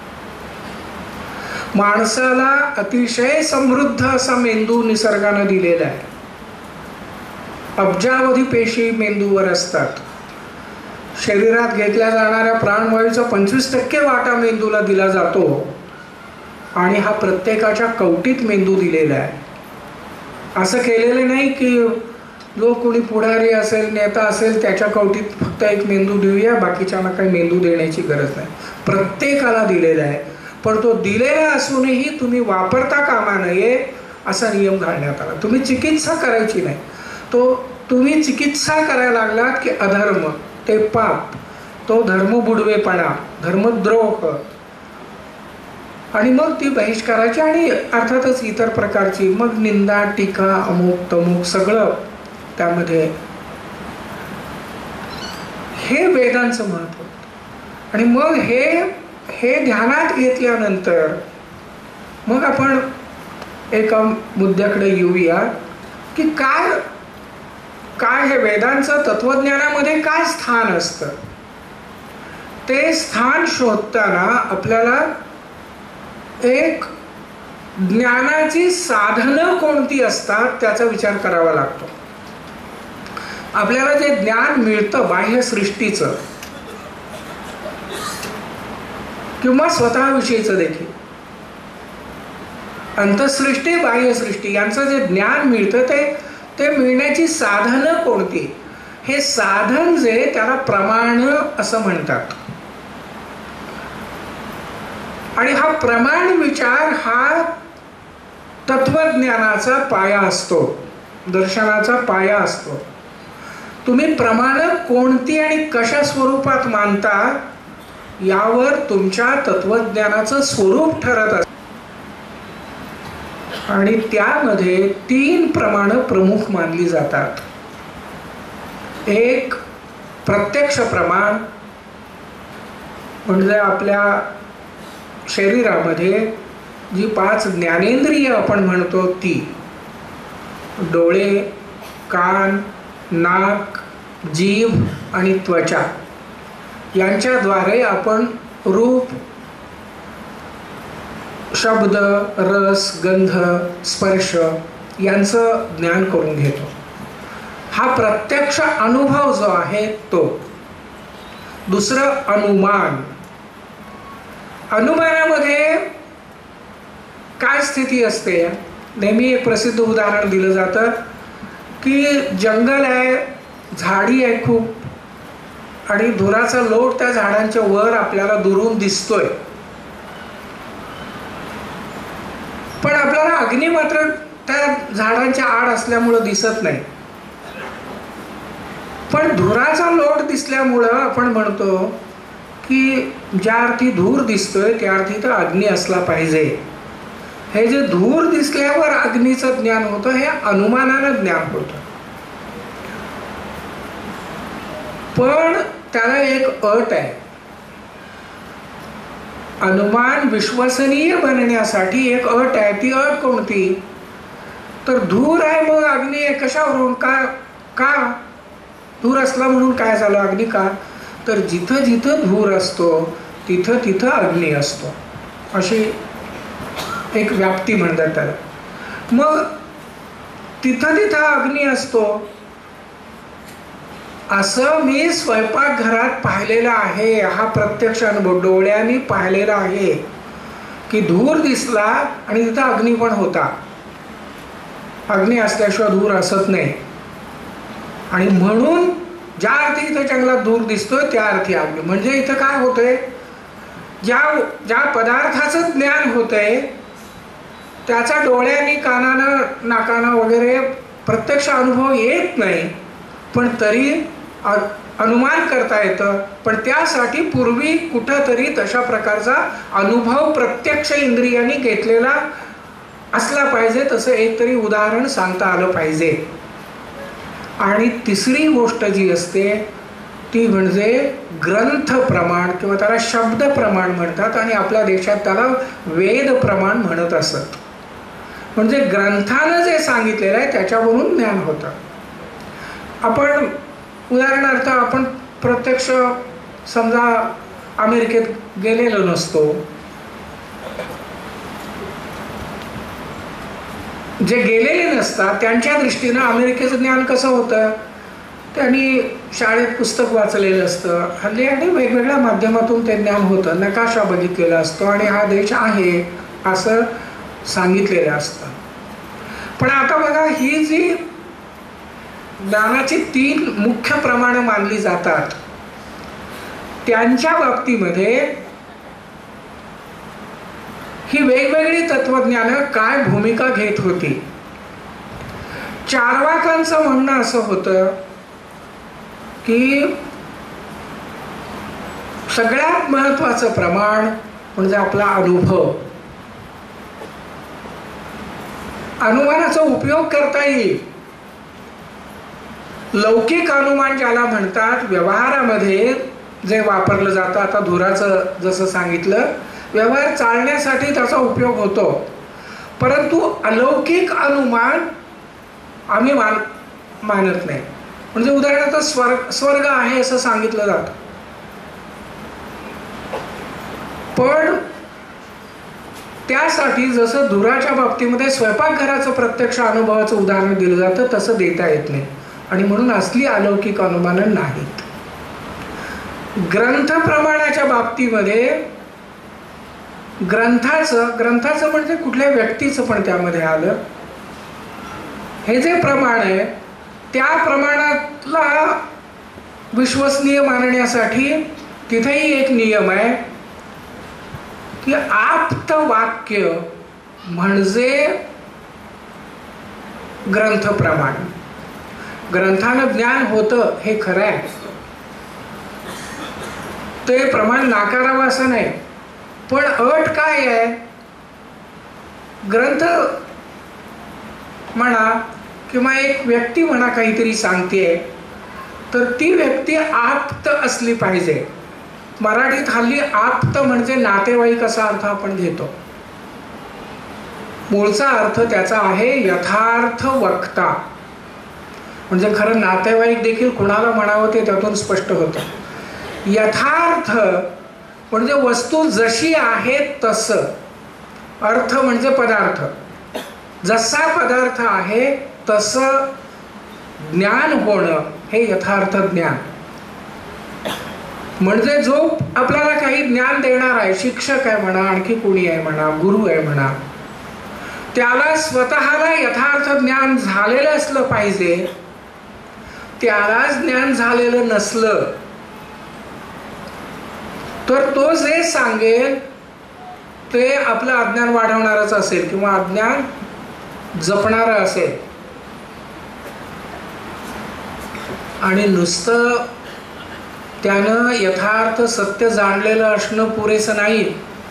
माणसाला अतिशय समृद्ध असा मेंदू निसर्गाने दिलेला आहे. अब्जावधी पेशी मेंदूवर असतात. शरीरात घेतल्या जाणाऱ्या प्राणवायूचा पंचवीस टक्के वाटा मेंदूला दिला जातो आणि हा प्रत्येकाच्या कवटीत मेंदू दिलेला आहे. असं केलेलं नाही की जो कोणी पुढारी असेल, नेता असेल, त्याच्या कवटीत फक्त एक मेंदू देऊया, बाकीच्यांना काही मेंदू देण्याची गरज नाही. प्रत्येकाला दिलेला आहे. पण तो दिलेला असूनही तुम्ही वापरता कामा नये असा नियम घालण्यात आला. तुम्ही चिकित्सा करायची नाही. तो तुम्ही चिकित्सा करायला लागलात की अधर्म, ते पाप, तो धर्मबुडवेपणा, धर्मद्रोह, आणि मग ती बहिष्काराची आणि अर्थातच इतर प्रकारची मग निंदा, टीका, अमुक तमुक सगळं त्यामध्ये. हे वेदांचं महत्व. आणि मग हे हे ध्यानात घेतल्यानंतर मग आपण एका मुद्द्याकडे येऊया की काय काय हे वेदांचं तत्वज्ञानामध्ये काय स्थान असतं. ते स्थान शोधताना आपल्याला एक ज्ञानाची साधनं कोणती असतात त्याचा विचार करावा लागतो. आपल्याला जे ज्ञान मिळतं बाह्य सृष्टीचं किंवा स्वतःविषयीचं देखील, अंतःसृष्टी बाह्यसृष्टी यांचं जे ज्ञान मिळतं ते ते मिळण्याची साधनं कोणती, हे साधन जे त्याला प्रमाण असं म्हणतात. आणि हा प्रमाण विचार हा तत्वज्ञानाचा पाया असतो, दर्शनाचा पाया असतो. तुम्ही प्रमाण कोणती आणि कशा स्वरूपात मानता यावर तुमच्या तत्वज्ञानाचं स्वरूप ठरत असतं. आणि त्यामध्ये तीन प्रमाण प्रमुख मानली जातात. एक प्रत्यक्ष प्रमाण म्हणजे आपल्या शरीरामध्ये जी पाच ज्ञानेंद्रिय आपण म्हणतो ती, डोळे, कान, नाक, जीभ आणि त्वचा यांच्याद्वारे आपण रूप, शब्द, रस, गंध, स्पर्श यांचं ज्ञान करून घेतो. हा प्रत्यक्ष अनुभव जो आहे तो. दुसरं अनुमान. अनुमानामध्ये काय स्थिती असते, नेहमी एक प्रसिद्ध उदाहरण दिलं जातं की जंगल आहे, झाडी आहे खूप, आणि धुराचा लोट त्या झाडांच्या वर आपल्याला दुरून दिसतोय, पण आपल्याला अग्नी मात्र त्या झाडांच्या आड असल्यामुळं दिसत नाही. पण धुराचा लोट दिसल्यामुळं आपण म्हणतो की ज्या अर्थी धूर दिसतोय त्या अर्थी तर अग्नी असला पाहिजे. हे जे धूर दिसल्यावर अग्नीचं ज्ञान होतं हे अनुमानानं ज्ञान होतं. पण त्याला एक अट आहे. अनुमान विश्वसनीय बनण्यासाठी एक अट आहे. ती अट कोणती तर धूर आहे मग अग्नी आहे. कशावरून? का का धूर असला म्हणून काय झालं अग्नी का, तर जिथं जिथं धूर असतो तिथं तिथं अग्नी असतो, अशी एक व्याप्ती म्हणतात त्याला. मग तिथं तिथं अग्नी असतो असं मी स्वयंपाकघरात पाहिलेलं आहे. हा प्रत्यक्ष अनुभव डोळ्यांनी पाहिलेला आहे की धूर दिसला आणि तिथं अग्नी पण होता. अग्नी असल्याशिवाय धूर असत नाही. आणि म्हणून ज्या अर्थी इथं जंगलात धूर दिसतोय त्या अर्थी अग्नी. म्हणजे इथं काय होतंय ज्या ज्या पदार्थाचं ज्ञान होतंय त्याचा डोळ्यांनी कानानं नाकानं वगैरे प्रत्यक्ष अनुभव येत नाही, पण तरी अनुमान करता येतं. पण त्यासाठी पूर्वी कुठंतरी तशा प्रकारचा अनुभव प्रत्यक्ष इंद्रियांनी घेतलेला असला पाहिजे. तसं एक तरी उदाहरण सांगता आलं पाहिजे. आणि तिसरी गोष्ट जी असते ती म्हणजे ग्रंथ प्रमाण किंवा त्याला शब्द प्रमाण म्हणतात आणि आपल्या देशात त्याला वेद प्रमाण म्हणत असत. म्हणजे ग्रंथानं जे सांगितलेलं आहे त्याच्यावरून ज्ञान होतं. आपण उदाहरणार्थ आपण प्रत्यक्ष समजा अमेरिकेत गेलेलो नसतो, जे गेलेले नसतात त्यांच्या दृष्टीनं अमेरिकेचं ज्ञान कसं होतं, त्यांनी शाळेत पुस्तक वाचलेलं असतं हल्ली आणि वेगवेगळ्या माध्यमातून ते ज्ञान होतं, नकाशा बघितलेला असतो आणि हा देश आहे असं सांगितलेलं असतं. पण आता बघा, ही जी ज्ञानाची तीन मुख्य प्रमाणं मानली जातात त्यांच्या बाबतीमध्ये ही वेगवेगळी तत्वज्ञानं काय भूमिका घेत होती. चार्वाकांचं म्हणणं असं होतं की सगळ्यात महत्वाचं प्रमाण म्हणजे आपला अनुभव. अनुमानाचा उपयोग करता येईल. लौकिक अनुमान ज्याला म्हणतात, व्यवहारामध्ये जे वापरलं जातं, आता धुराचं जसं सांगितलं, व्यवहार चालण्यासाठी त्याचा उपयोग होतो. परंतु अलौकिक अनुमान आम्ही मान मानत नाही. म्हणजे उदाहरणार्थ स्वर्ग स्वर्ग आहे असं सांगितलं जातं, पण त्यासाठी जसं धुराच्या बाबतीमध्ये स्वयंपाकघराचं प्रत्यक्ष अनुभवाचं उदाहरण दिलं जातं तसं देता येत नाही आणि म्हणून असली अलौकिक अनुमानं नाहीत. ग्रंथ प्रमाणाच्या बाबतीमध्ये ग्रंथाचं ग्रंथाचं म्हणजे कुठल्या व्यक्तीचं पण त्यामध्ये आलं, हे जे प्रमाण आहे त्या प्रमाणातला विश्वसनीय मानण्यासाठी तिथेही एक नियम आहे की आप्त वाक्य म्हणजे ग्रंथ प्रमाण. ग्रंथानं ज्ञान होतं हे खरं आहे, ते प्रमाण नाकारावं असं नाही, पण अट काय आहे, ग्रंथ म्हणा किंवा एक व्यक्ती म्हणा काहीतरी सांगतेय तर ती व्यक्ती आप्त असली पाहिजे. मराठीत हल्ली आप्त म्हणजे नातेवाईक असा अर्थ आपण घेतो. मूळचा अर्थ त्याचा आहे यथार्थ वक्ता. म्हणजे खरं नातेवाईक देखील कुणाला म्हणावं ते त्यातून स्पष्ट होतं. यथार्थ म्हणजे वस्तू जशी आहे तसं. अर्थ म्हणजे पदार्थ. जसा पदार्थ आहे तसं ज्ञान होणं हे यथार्थ ज्ञान. म्हणजे जो आपल्याला काही ज्ञान देणार आहे, शिक्षक आहे म्हणा, आणखी कोणी आहे म्हणा, गुरु आहे म्हणा, त्याला स्वतःला यथार्थ ज्ञान झालेलं असलं पाहिजे. त्यालाच ज्ञान झालेलं नसलं तर तो जे सांगेल ते आपलं अज्ञान वाढवणारच असेल किंवा अज्ञान जपणारं असेल. आणि नुसतं त्यानं यथार्थ सत्य जाणलेलं असणं पुरेसं नाही,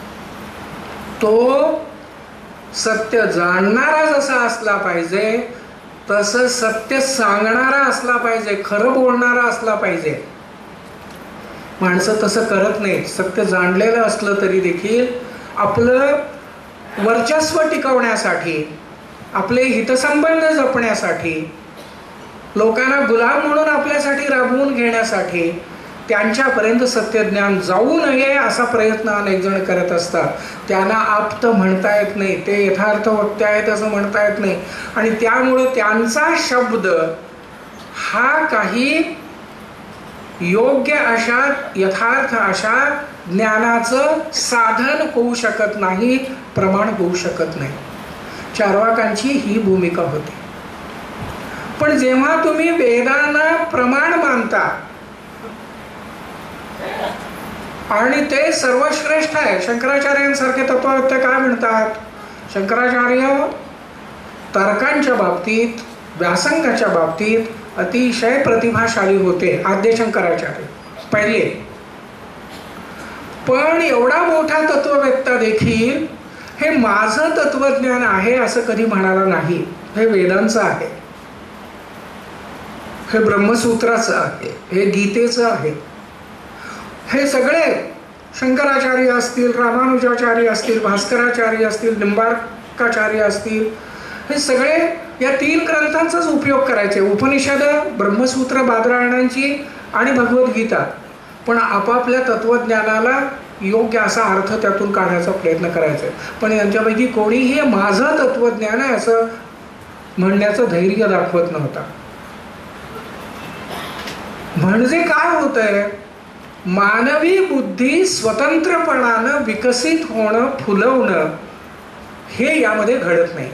तो सत्य जाणणारा जसा असला पाहिजे तसं सत्य सांगणारा असला पाहिजे, खरं बोलणारा असला पाहिजे. माणसं तसं करत नाहीत. सत्य जाणलेलं असलं तरी देखील आपलं वर्चस्व टिकवण्यासाठी, आपले हितसंबंध जपण्यासाठी, लोकांना गुलाम म्हणून आपल्यासाठी राबवून घेण्यासाठी त्यांच्यापर्यंत सत्यज्ञान जाऊ नये असा प्रयत्न अनेक जण करत असतात. त्यांना आप्त म्हणता येत नाही, ते यथार्थ वक्ते आहेत असं म्हणता येत नाही आणि त्यामुळं त्यांचा शब्द हा काही योग्य अशा यथार्थ अशा ज्ञानाचं साधन होऊ शकत नाही, प्रमाण होऊ शकत नाही. चार्वाकांची ही भूमिका होती. पण जेव्हा तुम्ही वेदांना प्रमाण मानता आणि ते सर्वश्रेष्ठ आहे. शंकराचार्यांसारखे तत्ववेत्ते काय म्हणतात? शंकराचार्य तर्कांच्या बाबतीत, व्यासंगाच्या बाबतीत अतिशय प्रतिभाशाली होते, आद्य शंकराचार्य पहिले. पण एवढा मोठा तत्ववेत्ता देखील हे माझं तत्वज्ञान आहे असं कधी म्हणाला नाही. हे वेदांचं आहे, हे ब्रह्मसूत्राचं आहे, हे गीतेचं आहे. हे सगळे शंकराचार्य असतील, रामानुजाचार्य असतील, भास्कराचार्य असतील, निंबार्काचार्य असतील, हे सगळे या तीन ग्रंथांचाच उपयोग करायचे. उपनिषद, ब्रह्मसूत्र, बादरायणांची आणि भगवद्गीता. पण आपापल्या तत्वज्ञानाला योग्य असा अर्थ त्यातून काढायचा प्रयत्न करायचा. पण यांच्यापैकी कोणीही हे माझं तत्वज्ञान आहे असं म्हणण्याचं धैर्य दाखवत नव्हता. म्हणजे काय होतंय? मानवी बुद्धी स्वतंत्रपणानं विकसित होणं, फुलवणं हे यामध्ये घडत नाही.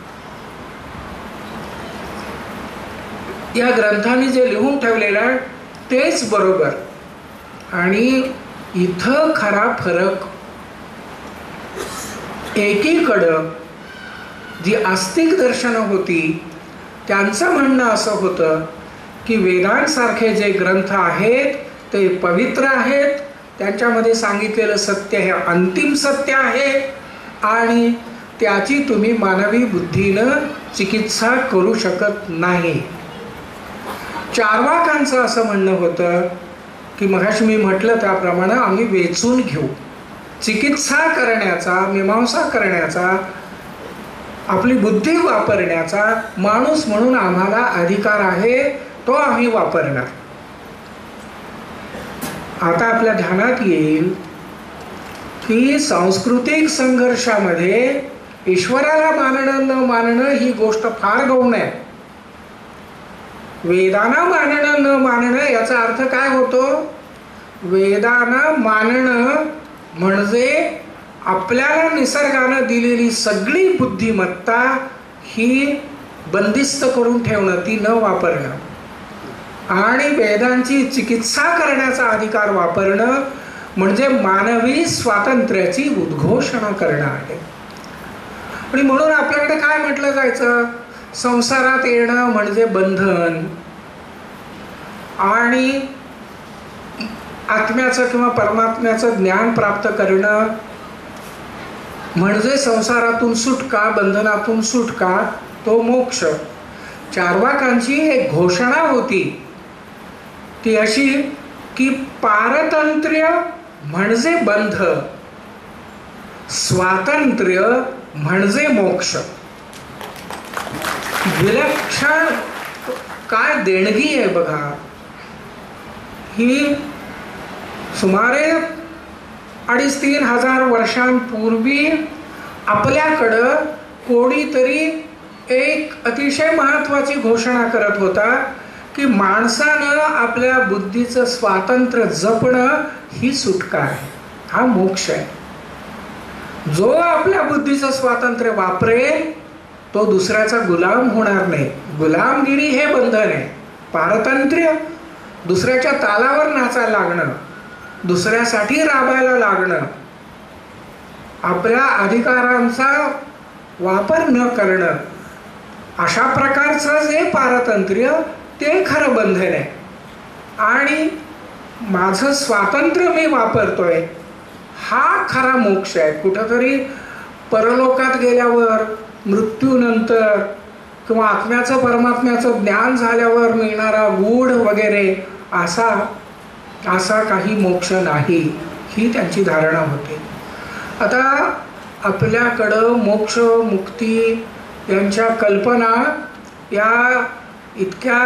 या ग्रंथांनी जे लिहून ठेवलेलं आहे तेच बरोबर. आणि इथं खरा फरक, एकीकडं जी आस्तिक दर्शनं होती त्यांचं म्हणणं असं होतं की वेदांसारखे जे ग्रंथ आहेत ते पवित्र आहेत, त्यांच्यामध्ये सांगितलेलं सत्य हे अंतिम सत्य आहे आणि त्याची तुम्ही मानवी बुद्धीनं चिकित्सा करू शकत नाही. चार्वाकांचं असं म्हणणं होतं की मगाशी मी म्हटलं त्याप्रमाणे आम्ही वेचून घेऊ. चिकित्सा करण्याचा, मीमांसा करण्याचा, आपली बुद्धी वापरण्याचा माणूस म्हणून आम्हाला अधिकार आहे, तो आम्ही वापरणार. आता आपल्या ध्यानात येईल की सांस्कृतिक संघर्षामध्ये ईश्वराला मानणं न मानणं ही गोष्ट फार गौण आहे. वेदांना मानणं न मानणं याचा अर्थ काय होतो? वेदांना मानणं म्हणजे आपल्याला निसर्गानं दिलेली सगळी बुद्धिमत्ता ही बंदिस्त करून ठेवणं, ती न वापरणं, आणि वेदांची चिकित्सा करण्याचा अधिकार वापरणं म्हणजे मानवी स्वातंत्र्याची उद्घोषणा करणं आहे. आणि म्हणून आपल्याकडे काय म्हटलं जायचं? संसारात येणं म्हणजे बंधन, आणि आत्म्याचं किंवा परमात्म्याचं ज्ञान प्राप्त करणं म्हणजे संसारातून सुटका, बंधनातून सुटका, तो मोक्ष. चार्वाकांची एक घोषणा होती ती अशी की पारतंत्र्य म्हणजे बंध, स्वातंत्र्य म्हणजे मोक्ष. विलक्षण काय देणगी आहे बघा. ही सुमारे अडीच तीन हजार वर्षांपूर्वी आपल्याकडं कोणीतरी एक अतिशय महत्वाची घोषणा करत होता की माणसानं आपल्या बुद्धीचं स्वातंत्र्य जपणं ही सुटका आहे, हा मोक्ष आहे. जो आपल्या बुद्धीचं स्वातंत्र्य वापरेल तो दुसऱ्याचा गुलाम होणार नाही. गुलामगिरी हे बंधन आहे. पारतंत्र्य दुसऱ्याच्या तालावर नाचायला लागणं, दुसऱ्यासाठी राबायला लागणं, आपल्या अधिकारांचा वापर न करणं, अशा प्रकारचं जे पारतंत्र्य ते खरं बंधन आहे. आणि माझं स्वातंत्र्य मी वापरतोय हा खरा मोक्ष आहे. कुठंतरी परलोकात गेल्यावर, मृत्यूनंतर किंवा आत्म्याचं परमात्म्याचं ज्ञान झाल्यावर मिळणारा गूढ वगैरे असा असा काही मोक्ष नाही, ही त्यांची धारणा होती. आता आपल्याकडं मोक्ष, मुक्ती यांच्या कल्पना या इतक्या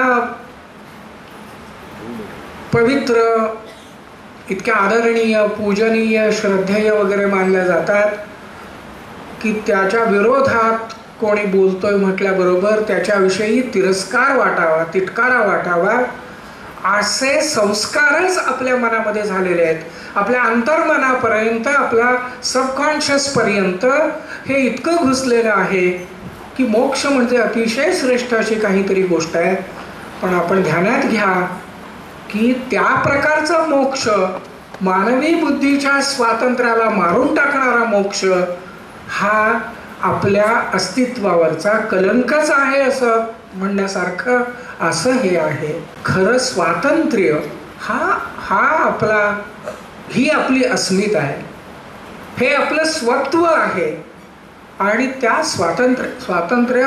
पवित्र, इतक्या आदरणीय, पूजनीय, श्रद्धेय वगैरे मानल्या जातात की त्याच्या विरोधात कोणी बोलतोय म्हटल्याबरोबर त्याच्याविषयी तिरस्कार वाटावा, तिटकारा वाटावा, असे संस्कारच आपल्या मनामध्ये झालेले आहेत. आपल्या अंतर्मनापर्यंत, आपल्या सबकॉन्शियस पर्यंत हे इतकं घुसलेलं आहे की मोक्ष म्हणजे अतिशय श्रेष्ठ अशी काहीतरी गोष्ट आहे. पण आपण ध्यानात घ्या की त्या प्रकारचा मोक्ष मानवी बुद्धीच्या स्वातंत्र्याला मारून टाकणारा मोक्ष हा आपल्या अस्तित्वावरचा कलंकच आहे असं म्हणण्यासारखं असं हे आहे. खरं स्वातंत्र्य हा हा आपला ही आपली अस्मिता आहे, हे आपलं स्वत्व आहे. आणि त्या स्वातंत्र्य स्वातंत्र्य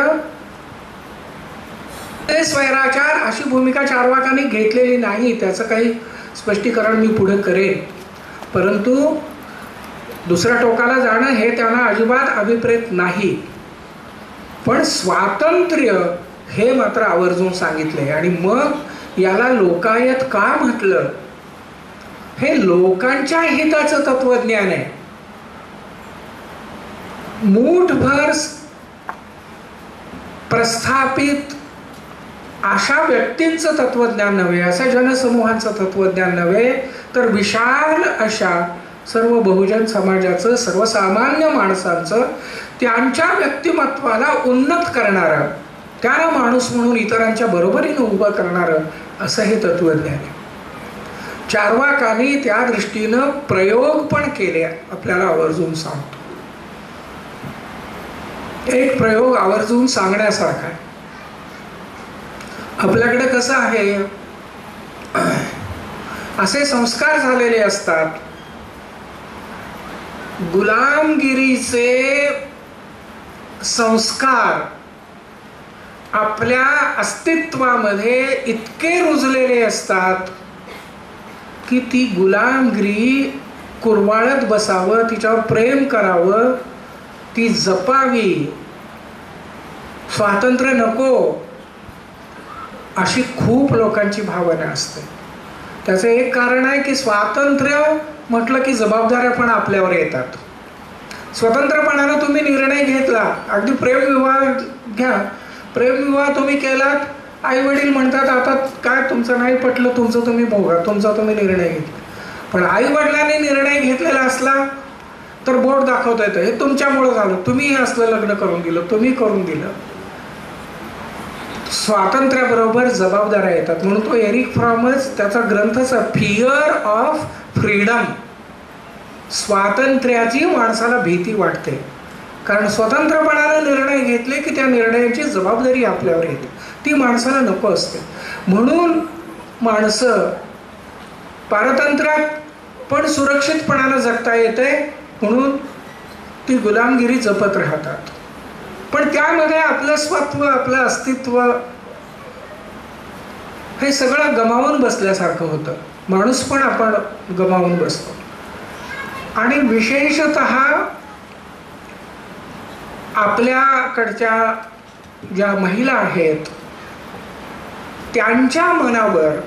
ते स्वैराचार अशी भूमिका चार्वाकांनी घेतलेली नाही. त्याचं काही स्पष्टीकरण मी पुढे करेन. परंतु दुसऱ्या टोकाला जाणं हे त्यांना अजिबात अभिप्रेत नाही. पण स्वातंत्र्य हे मात्र आवर्जून सांगितले. आणि मग याला लोकायत का म्हटलं? हे लोकांच्या हिताचं तत्वज्ञान आहे. मूठभर प्रस्थापित अशा व्यक्तींचं तत्वज्ञान नव्हे, अशा जनसमूहांचं तत्वज्ञान नव्हे, तर विशाल अशा सर्व बहुजन समाजाचं, सर्वसामान्य माणसांचं, त्यांच्या व्यक्तिमत्वाला उन्नत करणारं, त्याला माणूस म्हणून इतरांच्या बरोबरीनं उभं करणारं असं हे तत्वज्ञान आहे. चार्वाकांनी त्या दृष्टीनं प्रयोग पण केले, आपल्याला आवर्जून सांगतो. एक प्रयोग आवर्जून सांगण्यासारखा आहे. आपल्याकडे कसं आहे, असे संस्कार झालेले असतात, गुलामगिरीचे संस्कार आपल्या अस्तित्वामध्ये इतके रुजलेले असतात की ती गुलामगिरी कुरवाळत बसावं, तिच्यावर प्रेम करावं, ती जपावी, स्वातंत्र्य नको अशी खूप लोकांची भावना असते. त्याचं एक कारण आहे की स्वातंत्र्य म्हटलं की जबाबदाऱ्या पण आपल्यावर येतात. स्वतंत्रपणानं तुम्ही निर्णय घेतला, अगदी प्रेमविवाह घ्या, प्रेमविवाह तुम्ही केलात, आई वडील म्हणतात आता काय तुमचं नाही पटलं, तुमचं तुम्ही भोगा, तुमचा तुम्ही निर्णय घेतला. पण आई वडिलांनी निर्णय घेतलेला असला तर बोट दाखवता येतं, हे तुमच्यामुळं झालं, तुम्ही हे असलं लग्न करून दिलं, तुम्ही करून दिलं. स्वातंत्र्याबरोबर जबाबदाऱ्या येतात. म्हणून तो एरिक फ्रॉमच त्याचा ग्रंथचा फिअर ऑफ फ्रीडम, स्वातंत्र्याची माणसाला भीती वाटते. कारण स्वतंत्रपणाने निर्णय घेतले की त्या निर्णयाची जबाबदारी आपल्यावर येते, ती माणसाला नको असते. म्हणून माणसं पारतंत्र्यात पण सुरक्षितपणाने जगता येते, म्हणून ती गुलामगिरी जपत राहतात. पण त्यामध्ये आपलं स्वत्व, आपलं अस्तित्व हे सगळं गमावून बसल्यासारखं होतं. माणूस पण आपण गमावून बसतो. आणि विशेषतः आपल्याकडच्या ज्या महिला आहेत त्यांच्या मनावर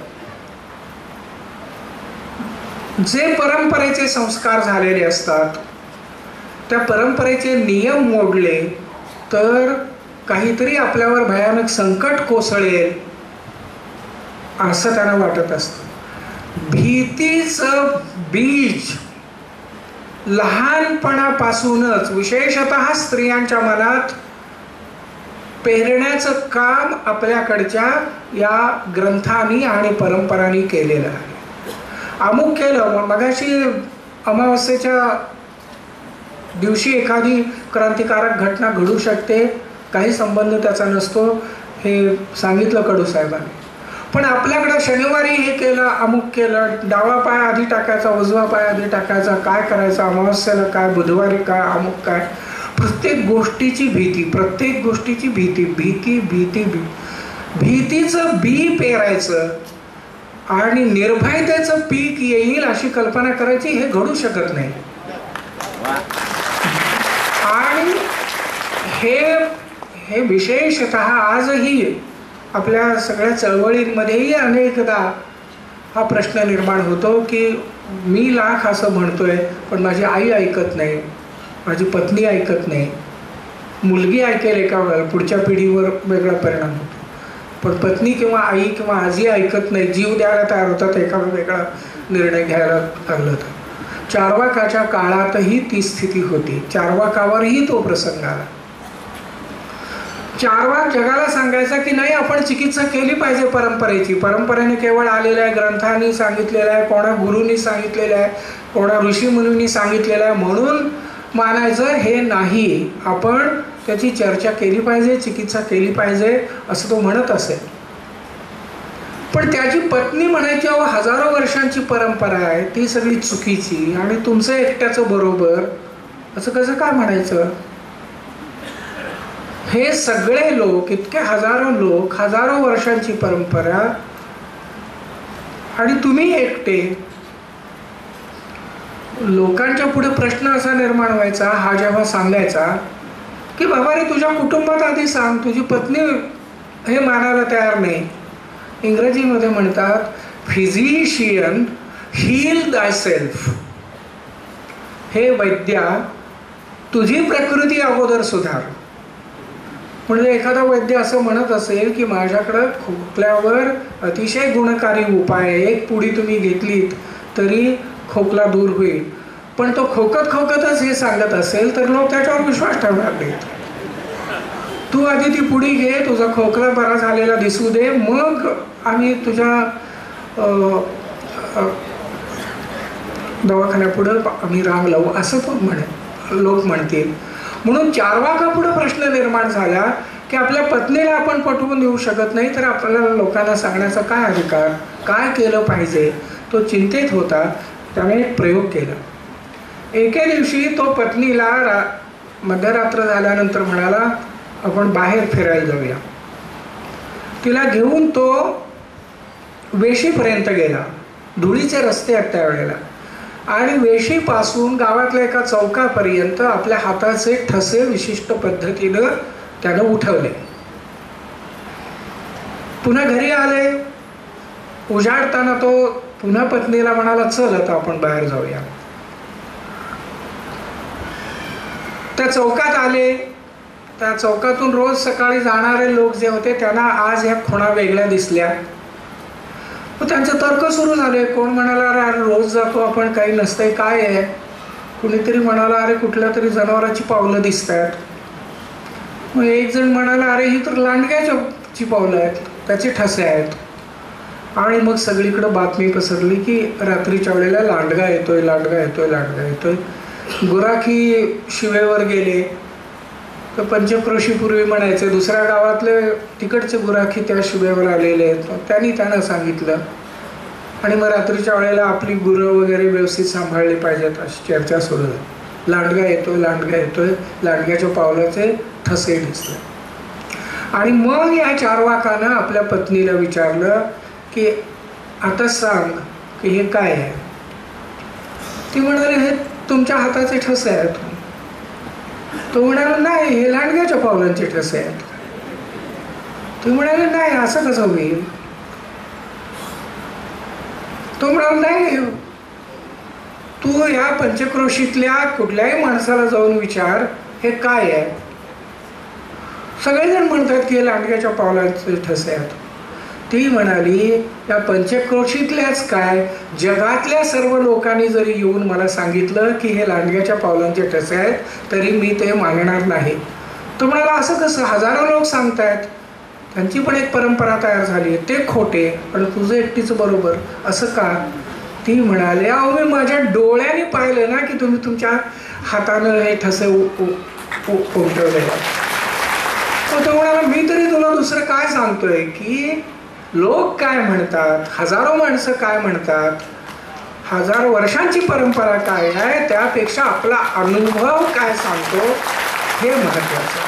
जे परंपरेचे संस्कार झालेले असतात, त्या परंपरेचे नियम मोडले तर काहीतरी आपल्यावर भयानक संकट कोसळेल असं त्यांना वाटत असतं. भीतीचं बीज लहानपणापासूनच विशेषतः स्त्रियांच्या मनात पेरण्याचं काम आपल्याकडच्या या ग्रंथांनी आणि परंपरांनी केलेलं आहे. अमुक केलं, मगाशी अमावस्येच्या दिवशी एखादी क्रांतिकारक घटना घडू शकते, काही संबंध त्याचा नसतो, हे सांगितलं कडू साहेबांनी. पण आपल्याकडं शनिवारी हे केलं, अमुक केलं, डावा पाय आधी टाकायचा, उजवा पाय आधी टाकायचा, काय करायचं, अमावस्याला काय, बुधवारी काय, अमुक काय, प्रत्येक गोष्टीची भीती, प्रत्येक गोष्टीची भीती, भीती भीती भी भीतीचं बी पेरायचं आणि निर्भयतेचं पीक येईल अशी कल्पना करायची, हे घडू शकत नाही. आणि हे हे विशेषतः आजही आपल्या सगळ्या चळवळींमध्येही अनेकदा हा प्रश्न निर्माण होतो की मी लाख असं म्हणतोय पण माझी आई ऐकत नाही, माझी पत्नी ऐकत नाही, मुलगी ऐकेल एका पुढच्या पिढीवर वेगळा परिणाम होतो, पण पत्नी किंवा आई किंवा आजी ऐकत नाही, जीव द्यायला तयार होतात, एका वेगळा निर्णय घ्यायला लागलं तर. चार्वाकाच्या काळातही ती स्थिती होती, चार्वाकावरही तो प्रसंग आला. चारवाक जगाला सांगायचा की नाही, आपण चिकित्सा केली पाहिजे परंपरेची. परंपरेने केवळ आलेल्या आहे, ग्रंथांनी सांगितलेलं आहे, कोणा गुरुनी सांगितलेलं आहे, कोणा ऋषीमुनींनी सांगितलेलं आहे म्हणून मानायचं हे नाही. आपण त्याची चर्चा केली पाहिजे, चिकित्सा केली पाहिजे असं तो म्हणत असेल. पण त्याची पत्नी म्हणायची अहो हजारो वर्षांची परंपरा आहे ती सगळी चुकीची आणि तुमचं एकट्याचं बरोबर, असं कसं काय म्हणायचं? हे सगळे लोक, इतके हजारो लोक, हजारो वर्षांची परंपरा आणि तुम्ही एकटे. लोकांच्या पुढे प्रश्न असा निर्माण व्हायचा हा जेव्हा सांगायचा की बाबा रे तुझ्या कुटुंबात आधी सांग, तुझी पत्नी हे मानायला तयार नाही. इंग्रजीमध्ये म्हणतात फिजिशियन हील दाय सेल्फ. हे वैद्या तुझी प्रकृती अगोदर सुधार. म्हणजे एखादा वैद्य असं म्हणत असेल की माझ्याकडं खोकल्यावर अतिशय गुणकारी उपाय आहे, एक पुडी तुम्ही घेतलीत तरी खोकला दूर होईल, पण तो खोकत खोकतच हे सांगत असेल तर लोक त्याच्यावर विश्वास ठेवणार नाहीत. तू आधी ती पुडी घे, तुझा खोकला बरा झालेला दिसू दे, मग आम्ही तुझ्या दवाखान्यापुढं आम्ही रांग लावू असं पण म्हणे लोक म्हणतील. म्हणून चारवाकापुढे प्रश्न निर्माण झाला की आपल्या पत्नीला आपण पटवून देऊ शकत नाही तर आपल्याला लोकांना सांगण्याचा काय अधिकार, काय केलं पाहिजे, तो चिंतेत होता. त्याने एक प्रयोग केला. एके दिवशी तो पत्नीला रा मध्यरात्र झाल्यानंतर म्हणाला आपण बाहेर फिरायला जाऊया. तिला घेऊन तो वेशीपर्यंत गेला. धुळीचे रस्ते आहेत त्यावेळेला, आणि वेशीपासून गावातल्या एका चौकापर्यंत आपल्या हाताचे ठसे विशिष्ट पद्धतीनं त्यानं उठवले. पुन्हा घरी आले. उजाडताना तो पुन्हा पत्नीला म्हणाला चल आता आपण बाहेर जाऊया. त्या चौकात आले. त्या चौकातून रोज सकाळी जाणारे लोक जे होते त्यांना आज ह्या खुणा वेगळ्या दिसल्या. मग त्यांचे तर्क सुरू झाले. कोण म्हणाला अरे रोज जातो आपण, काही नसतंय, काय आहे. कुणीतरी म्हणाला अरे कुठल्या तरी जनावराची पावलं दिसत आहेत. मग एक जण म्हणाला अरे ही तर लांडग्याची पावलं आहेत, त्याचे ठसे आहेत. आणि मग सगळीकडे बातमी पसरली की रात्रीच्या वेळेला लांडगा येतोय, लांडगा येतोय, लांडगा येतोय. गुराखी शिवेवर गेले तर पंचक्रोशीपूर्वी म्हणायचे दुसऱ्या गावातले तिकडचे गुराखी त्या शिवेवर आलेले आहेत. त्यांनी त्यांना सांगितलं आणि मग रात्रीच्या वेळेला आपली गुरं वगैरे व्यवस्थित सांभाळली पाहिजेत अशी चर्चा सुरू झाली. लांडगा येतोय, लांडगा येतोय, लांडग्याच्या पावलाचे ठसे दिसले. आणि मग या चारवाकानं आपल्या पत्नीला विचारलं की आता सांग की हे काय आहे. ती म्हणाली हे तुमच्या हाताचे ठसे आहेत. तो म्हणाला नाही हे लांडग्याच्या पावलांचे ठसे आहेत. तो म्हणाले नाही असं कसं होईल. तो म्हणाला नाही तू या पंचक्रोशीतल्या कुठल्याही माणसाला जाऊन विचार हे काय आहे. सगळेजण म्हणतात की हे लांडग्याच्या पावलांचे ठसे आहेत. ती म्हणाली या पंचक्रोशीतल्याच काय जगातल्या सर्व लोकांनी जरी येऊन मला सांगितलं की हे लांडग्याच्या पावलांचे ठसे आहेत तरी मी ते मानणार नाही. तो म्हणाला असं कसं, हजारो लोक सांगतायत, त्यांची पण एक परंपरा तयार झाली आहे, ते खोटे पण तुझं एकटीच बरोबर असं का. ती म्हणाली अहो मी माझ्या डोळ्याने पाहिलं ना की तुम्ही तुमच्या हातानं हे ठसे उमटवले. तो म्हणाला मी तरी तुला दुसरं काय सांगतोय की लोक काय म्हणतात, हजारो माणसं काय म्हणतात, हजारो वर्षांची परंपरा काय आहे त्यापेक्षा आपला अनुभव काय सांगतो हे महत्वाचं.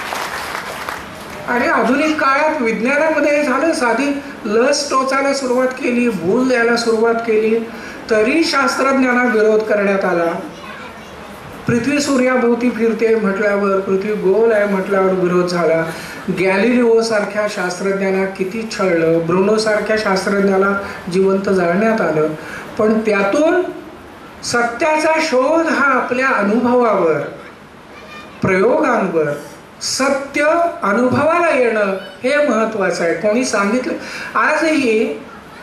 आणि आधुनिक काळात विज्ञानामध्ये झालं, साधी लस टोचायला सुरुवात केली, भूल द्यायला सुरुवात केली तरी शास्त्रज्ञांना विरोध करण्यात आला. पृथ्वी सूर्याभोवती फिरते म्हटल्यावर, पृथ्वी गोल आहे म्हटल्यावर विरोध झाला. गॅलिलिओ सारख्या शास्त्रज्ञांना किती छळलं, ब्रुनो सारख्या शास्त्रज्ञाला जिवंत जाळण्यात आलं. पण त्यातून सत्याचा शोध हा आपल्या अनुभवावर, प्रयोगांवर, सत्य अनुभवाला येणं हे महत्वाचं आहे. कोणी सांगितलं, आजही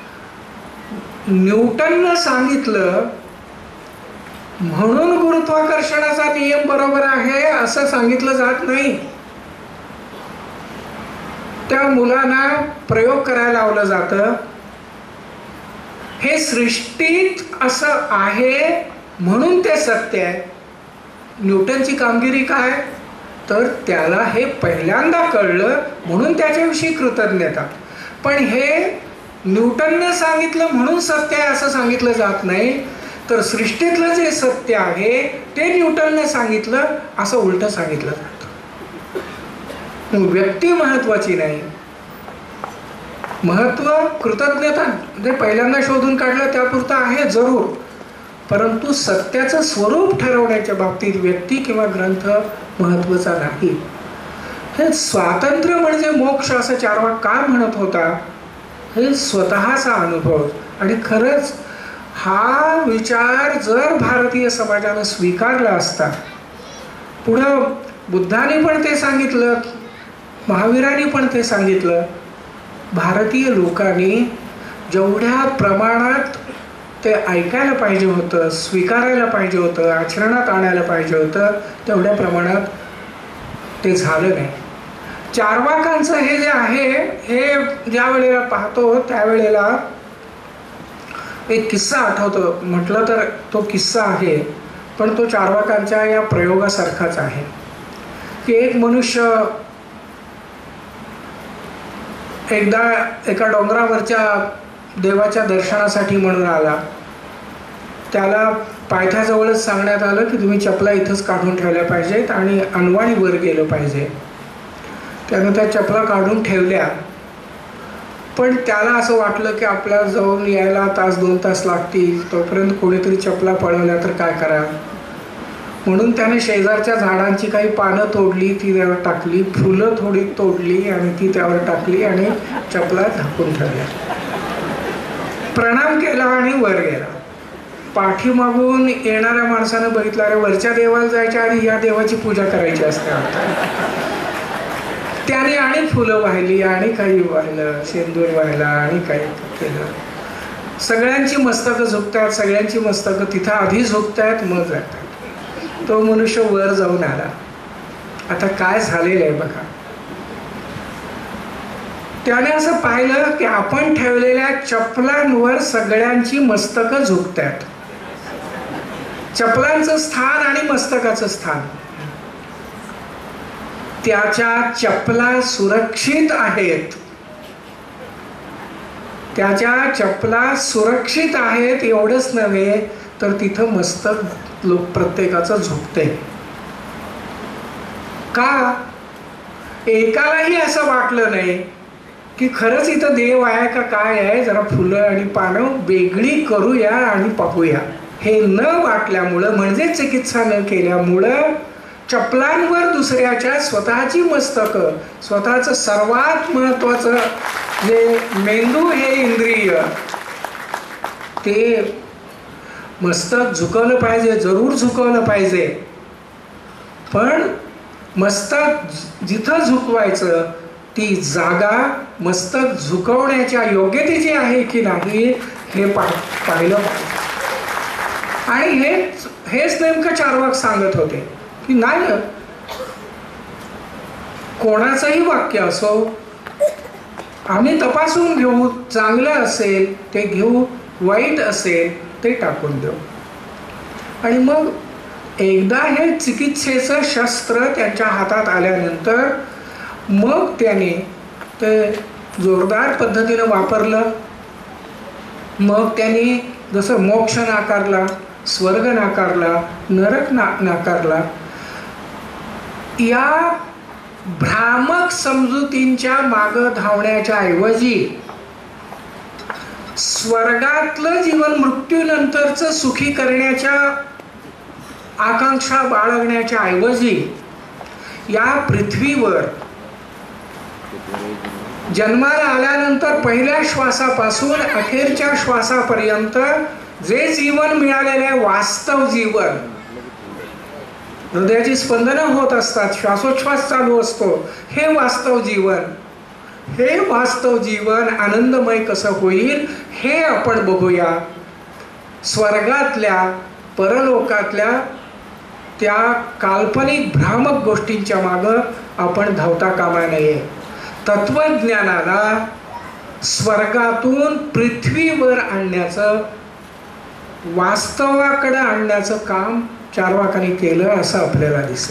न्यूटननं सांगितलं म्हणून गुरुत्वाकर्षणाचा नियम बरोबर आहे असं सांगितलं जात नाही. त्या मुलांना प्रयोग करायला लावलं जातं. हे सृष्टीत असं आहे म्हणून ते सत्य आहे. न्यूटनची कामगिरी काय, तर त्याला हे पहिल्यांदा कळलं म्हणून त्याच्याविषयी कृतज्ञता. पण हे न्यूटनने सांगितलं म्हणून सत्य आहे असं सांगितलं जात नाही, तर सृष्टीतलं जे सत्य आहे ते न्यूटनने सांगितलं असं उलट सांगितलं जातं. व्यक्ती महत्वाची नाही, महत्व कृतज्ञता जे पहिल्यांदा शोधून काढलं त्यापुरतं आहे जरूर, परंतु सत्याचं स्वरूप ठरवण्याच्या बाबतीत व्यक्ती किंवा ग्रंथ महत्वाचा नाही. हे स्वातंत्र्य म्हणजे मोक्ष असं चार्वाक का म्हणत होता, हे स्वतःचा अनुभव. आणि खरंच हा विचार जर भारतीय समाजानं स्वीकारला असता, पुढं बुद्धाने पण ते सांगितलं, महावीरांनी पण ते सांगितलं, भारतीय लोकांनी जेवढ्या प्रमाणात ते ऐकायला पाहिजे होतं, स्वीकारायला पाहिजे होतं, आचरणात आणायला पाहिजे होतं, तेवढ्या प्रमाणात ते झालं नाही. चार्वाकांचं हे जे आहे हे ज्या वेळेला पाहतो त्यावेळेला एक किस्सा आठवतो. म्हटलं तर तो किस्सा आहे, पण तो चार्वाकांच्या या प्रयोगासारखाच आहे की एक मनुष्य एकदा एका डोंगरावरच्या देवाच्या दर्शनासाठी म्हणून आला. त्याला पायथ्याजवळच सांगण्यात आलं की तुम्ही चपला इथंच काढून ठेवल्या पाहिजेत आणि अनवाणी वर गेलं पाहिजे. त्यानं त्या चपला काढून ठेवल्या, पण त्याला असं वाटलं की आपल्याला जाऊन यायला तास दोन तास लागतील, तोपर्यंत कोणीतरी चपला पळवल्या तर काय करा, म्हणून त्याने शेजारच्या झाडांची काही पानं तोडली, ती त्यावर टाकली, फुलं थोडी तोडली आणि ती त्यावर टाकली आणि चपला झाकून ठेवल्या. प्रणाम केला आणि वर गेला. पाठीमागून येणाऱ्या माणसानं बघितलं, अरे वरच्या देवाला जायच्या आधी या देवाची पूजा करायची असते. त्याने आणि फुलं वाहिली आणि काही वाहिलं, शेंदूर वाहिला आणि काही केलं. सगळ्यांची मस्तकं झुकतात, सगळ्यांची मस्तकं तिथं आधी झुकतात मग जातात. तो मनुष्य वर जाऊन आला. आता काय झालेलं आहे बघा. त्याने असं पाहिलं की आपण ठेवलेल्या चपलांवर सगळ्यांची मस्तकं झुकतात. चपलांचं स्थान आणि मस्तकाचं स्थान, त्याच्या चपला सुरक्षित आहेत. त्याच्या चपला सुरक्षित आहेत एवढंच नव्हे तर तिथं मस्तक लोक प्रत्येकाचं झुकते. का? एकालाही असं वाटलं नाही की खरंच इथं देव आहे का काय आहे, जरा फुलं आणि पानं वेगळी करूया आणि पाहूया. हे न वाटल्यामुळं म्हणजे चिकित्सा न केल्यामुळं चपलांवर दुसऱ्याच्या स्वतःची मस्तकं, स्वतःचं सर्वात महत्वाचं जे मेंदू हे इंद्रिय, ते मस्तक झुकवलं पाहिजे, जरूर झुकवलं पाहिजे. पण मस्तक जिथं झुकवायचं ती जागा मस्तक झुकवण्याच्या योग्यतेची आहे की नाही हे पाहिलं पाहिजे. आणि हेच हेच नेमकं चार्वाक सांगत होते की नाही, कोणाचंही वाक्य असो आम्ही तपासून घेऊ, चांगलं असेल ते घेऊ, वाईट असेल ते टाकून देऊ. आणि मग एकदा हे चिकित्सेचं शस्त्र त्यांच्या हातात आल्यानंतर मग त्याने ते जोरदार पद्धतीनं वापरलं. मग त्यांनी जसं मोक्ष नाकारला, स्वर्ग नाकारला, नरक ना नाकारला. या भ्रामक समजुतींच्या मागं धावण्याच्या ऐवजी स्वर्गातलं जीवन मृत्यूनंतरचं सुखी करण्याच्या आकांक्षा बाळगण्याच्या ऐवजी या पृथ्वीवर जन्माला आल्यानंतर पहिल्या श्वासापासून अखेरच्या श्वासापर्यंत जे जीवन मिळालेलं आहे, वास्तव जीवन, हृदयाची स्पंदनं होत असतात, श्वासोच्छ्वास चालू असतो, हे वास्तव जीवन, हे वास्तव जीवन आनंदमय कसं होईल हे आपण बघूया. स्वर्गातल्या परलोकातल्या त्या काल्पनिक भ्रामक गोष्टींच्या मागं आपण धावता कामा नये. तत्वज्ञानाला स्वर्गातून पृथ्वीवर आणण्याचं, वास्तवाकडे आणण्याचं काम चार्वाकांनी केलं असं आपल्याला दिसेल.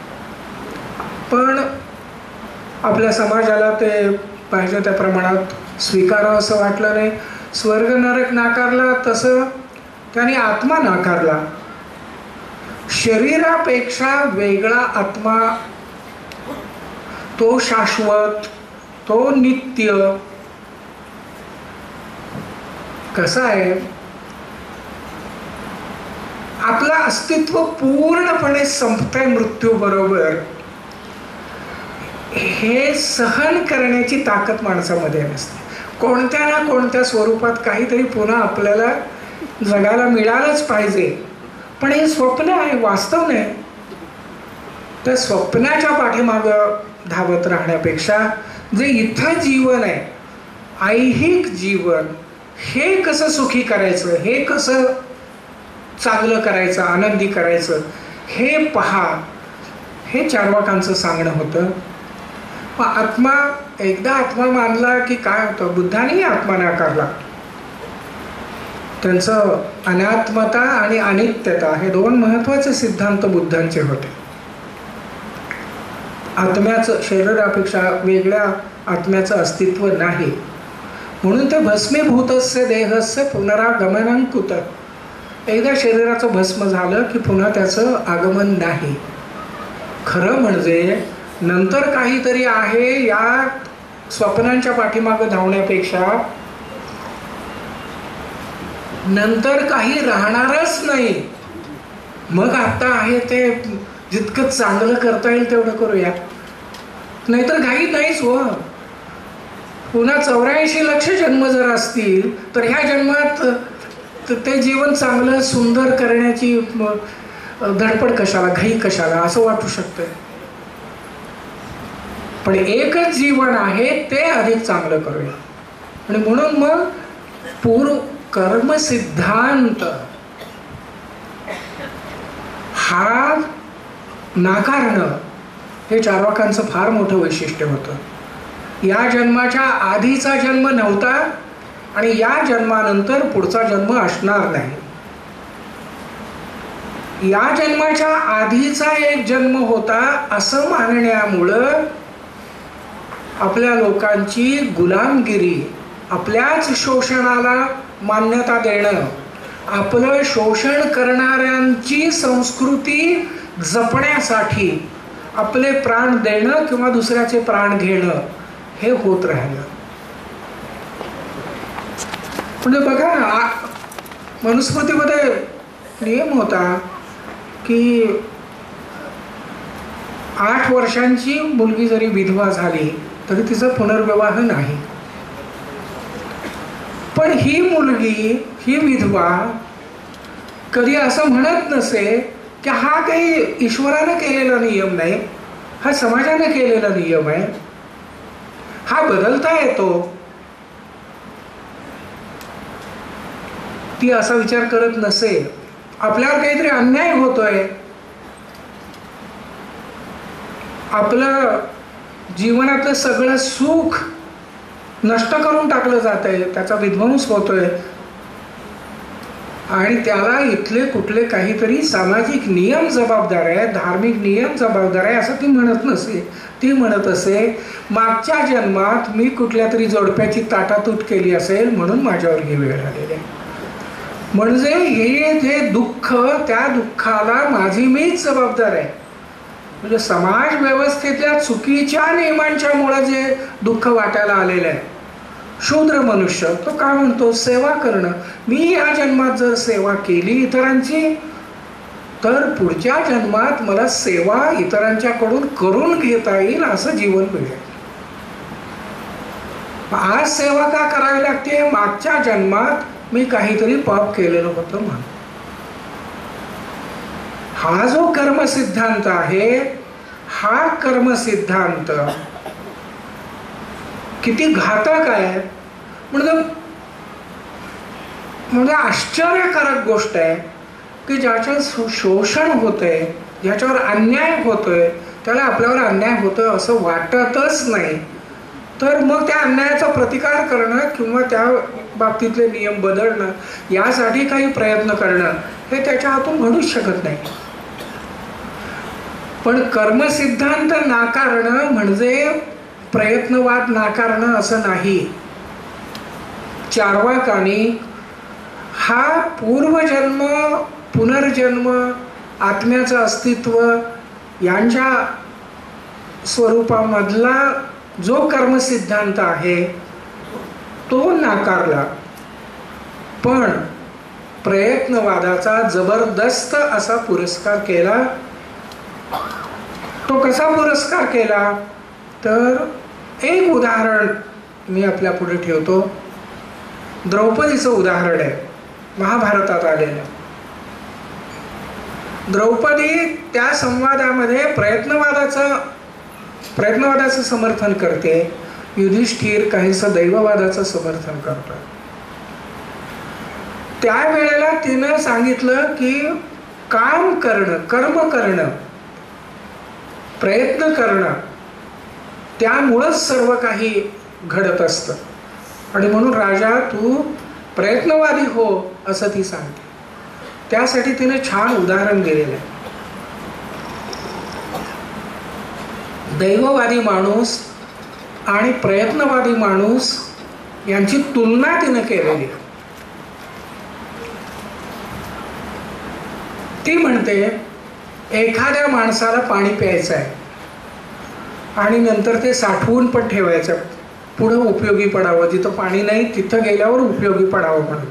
पण आपल्या समाजाला ते पाहिजे त्या प्रमाणात स्वीकारावं असं वाटलं नाही. स्वर्ग नरक नाकारला तसं त्याने आत्मा नाकारला. शरीरापेक्षा वेगळा आत्मा, तो शाश्वत, तो नित्य. कसं आहे, आपलं अस्तित्व पूर्णपणे संपतंय मृत्यूबरोबर, हे सहन करण्याची ताकद माणसामध्ये नसते. कोणत्या ना कोणत्या स्वरूपात काहीतरी पुन्हा आपल्याला जगायला मिळालंच पाहिजे. पण हे स्वप्न आहे, वास्तव नाही. त्या स्वप्नाच्या पाठीमागं धावत राहण्यापेक्षा जे इथं जीवन आहे, ऐहिक जीवन, हे कसं सुखी करायचं, हे कसं चांगलं करायचं, आनंदी करायचं, हे पहा, हे चार्वाकांचं सांगणं होतं. मग आत्मा, एकदा आत्मा मानला की काय होतं, बुद्धानेही आत्मा नाकारला. त्यांचं अनात्मता आणि अनित्यता हे दोन महत्वाचे सिद्धांत बुद्धांचे होते. आत्म्याचं, शरीरापेक्षा वेगळ्या आत्म्याचं अस्तित्व नाही, म्हणून ते भस्मीभूतस्य देहस्य पुनरागमनं कुत. एकदा शरीराचं भस्म झालं की पुन्हा त्याचं आगमन नाही. खरं म्हणजे नंतर काहीतरी आहे, या स्वप्नांच्या पाठीमागं धावण्यापेक्षा नंतर काही राहणारच नाही. मग आता आहे ते जितकं चांगलं करता येईल तेवढं करूया, नाहीतर घाई नाहीच हो. पुन्हा चौऱ्याऐंशी लक्ष जन्म जर असतील तर ह्या जन्मात ते जीवन चांगलं सुंदर करण्याची धडपड कशाला, घाई कशाला, असं वाटू शकतंय. पण एकच जीवन आहे, ते अधिक चांगलं करूया. आणि म्हणून मग पूर्व कर्म सिद्धांत हा नाकारणं हे चार्वाकांचं फार मोठं वैशिष्ट्य होतं. या जन्माच्या आधीचा जन्म नव्हता आणि या जन्मानंतर पुढचा जन्म असणार नाही. या जन्माच्या आधीचा एक जन्म होता असं मानण्यामुळं आपल्या लोकांची गुलामगिरी, आपल्याच शोषणाला मान्यता देणं, आपलं शोषण करणाऱ्यांची संस्कृती जपण्यासाठी आपले प्राण देणं किंवा दुसऱ्याचे प्राण घेणं हे होत राहिलं. म्हणजे बघा, मनुस्मृतीमध्ये नियम होता की आठ वर्षांची मुलगी जरी विधवा झाली तरी तिचा पुनर्विवाह नाही. पण ही मुलगी, ही विधवा कधी असं म्हणत नसे की हा काही ईश्वरानं केलेला नियम नाही, हा समाजाने केलेला नियम आहे, हा बदलता येतो. ती असा विचार करत नसे. आपल्यावर काहीतरी अन्याय होतोय, आपलं जीवनातलं सगळं सुख नष्ट करून टाकलं जात आहे, त्याचा विध्वंस होतोय आणि त्याला इथले कुठले काहीतरी सामाजिक नियम जबाबदार आहे, धार्मिक नियम जबाबदार आहे असं ती म्हणत नसे. ती म्हणत असे, मागच्या जन्मात मी कुठल्या तरी जोडप्याची ताटातूट केली असेल म्हणून माझ्यावर ही वेळ आलेली आहे. म्हणजे हे जे दुःख, त्या दुःखाला माझी मीच जबाबदार आहे. म्हणजे समाज व्यवस्थेतल्या चुकीच्या नियमांच्या मुळे जे दुःख वाटायला आलेलं आहे, शूद्र मनुष्य तो काय म्हणतो, सेवा करणं. मी या जन्मात जर सेवा केली इतरांची तर पुढच्या जन्मात मला सेवा इतरांच्याकडून करून घेता येईल असं जीवन मिळेल. आज सेवा का करावी लागते, मागच्या जन्मात मी काहीतरी पाप केलेलं होतं म्हणून. हा जो कर्म सिद्धांत आहे, हा कर्म सिद्धांत किती घातक आहे. म्हणजे म्हणजे आश्चर्यकारक गोष्ट आहे की ज्याच्या शोषण होतंय, ज्याच्यावर अन्याय होतोय, त्याला आपल्यावर अन्याय होतोय असं वाटतच नाही. तर मग त्या अन्यायाचा प्रतिकार करणं किंवा त्या बाबतीतले नियम बदलणं यासाठी काही प्रयत्न करणं हे त्याच्या हातून घडूच शकत नाही. पण कर्मसिद्धांत नाकारणं म्हणजे प्रयत्नवाद नाकारणं असं नाही. चार्वाकांनी हा पूर्वजन्म पुनर्जन्म आत्म्याचं अस्तित्व यांच्या स्वरूपामधला जो कर्मसिद्धांत आहे तो नाकारला, पण प्रयत्नवादाचा जबरदस्त असा पुरस्कार केला. तो कसा पुरस्कार केला तर एक उदाहरण मी आपल्या पुढे ठेवतो. द्रौपदीचं उदाहरण आहे, महाभारतात आलेलं. द्रौपदी त्या संवादामध्ये प्रयत्नवादाचं प्रयत्नवादाचं समर्थन करते, युधिष्ठिर काहीसं दैववादाचं समर्थन करतो. त्यावेळेला तिनं सांगितलं की काम करणं, कर्म करणं, प्रयत्न करणं त्यामुळंच सर्व काही घडत असतं आणि म्हणून राजा तू प्रयत्नवादी हो असं ती सांगते. त्यासाठी तिने छान उदाहरण दिलेलं आहे. दैववादी माणूस आणि प्रयत्नवादी माणूस यांची तुलना तिने केलेली. ती म्हणते एखाद्या माणसाला पाणी प्यायचं आहे आणि नंतर ते साठवून पण ठेवायचं, पुढे उपयोगी पडावं, जिथं पाणी नाही तिथं गेल्यावर उपयोगी पडावं म्हणून.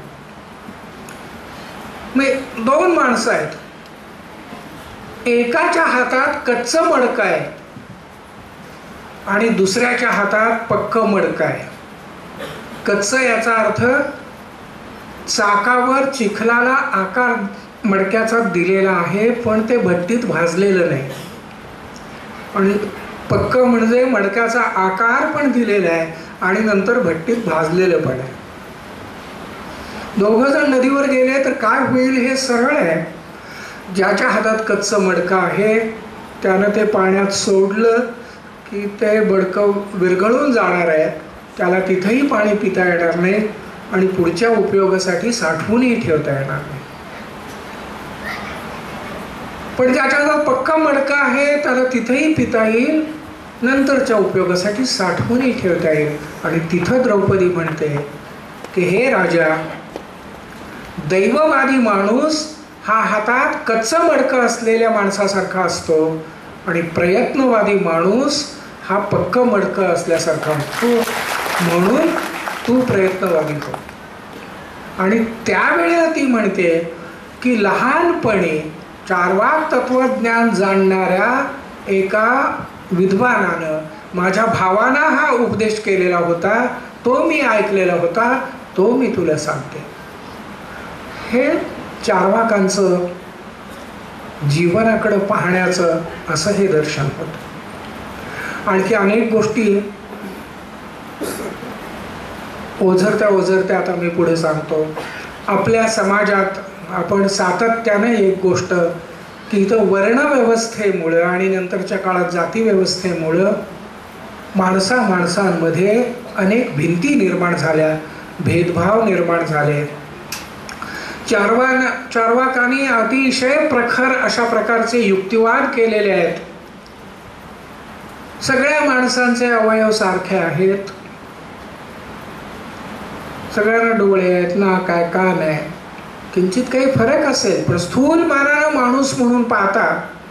मग दोन माणसं आहेत, एकाच्या हातात कच्चं मडकं आहे आणि दुसऱ्याच्या हातात पक्कं मडकं आहे. कच्चं याचा अर्थ चाकावर चिखलाला आकार मडक्याचा दिलेला आहे पण ते भट्टीत भाजलेलं नाही, आणि पक्कं म्हणजे मडक्याचा आकार पण दिलेला आहे आणि नंतर भट्टीत भाजलेलं पण आहे. दोघं जण नदीवर गेले तर काय होईल हे सरळ आहे. ज्याच्या हातात कच्चं मडकं आहे त्यानं ते पाण्यात सोडलं की ते मडकं विरघळून जाणार आहे, त्याला तिथंही पाणी पिता येणार नाही आणि पुढच्या उपयोगासाठी साठवूनही ठेवता येणार नाही. पण ज्याच्याजवळ पक्का मडका आहे त्याला तिथंही पिता येईल, नंतरच्या उपयोगासाठी साठवूनही ठेवता येईल. आणि तिथं द्रौपदी म्हणते की हे राजा, दैववादी माणूस हा हातात कच्चं मडकं असलेल्या माणसासारखा असतो आणि प्रयत्नवादी माणूस हा पक्कं मडकं असल्यासारखा असतो, म्हणून तू प्रयत्नवादी हो. आणि त्यावेळेला ती म्हणते की लहानपणी चार्वाक तत्वज्ञान जाणणाऱ्या एका विद्वानानं माझ्या भावाना हा उपदेश केलेला होता, तो मी ऐकलेला होता, तो मी तुला सांगते. हे चार्वाकांचं जीवनाकडे पाहण्याचं असं हे दर्शन होतं. आणखी अनेक गोष्टी ओझरत्या ओझरत्या आता मी पुढे सांगतो. आपल्या समाजात आपण सातत्याने एक गोष्ट की इथं वर्णव्यवस्थेमुळं आणि नंतरच्या काळात जाती व्यवस्थेमुळं माणसा माणसांमध्ये अनेक भिंती निर्माण झाल्या, भेदभाव निर्माण झाले. चार्वान चार्वाकांनी अतिशय प्रखर अशा प्रकारचे युक्तिवाद केलेले आहेत. सगळ्या माणसांचे अवयव सारखे आहेत, सगळ्यांना डोळे आहेत, नाक आहे, कान आहे, किंचित काही फरक असेल पण स्थूल मानानं माणूस म्हणून पाहता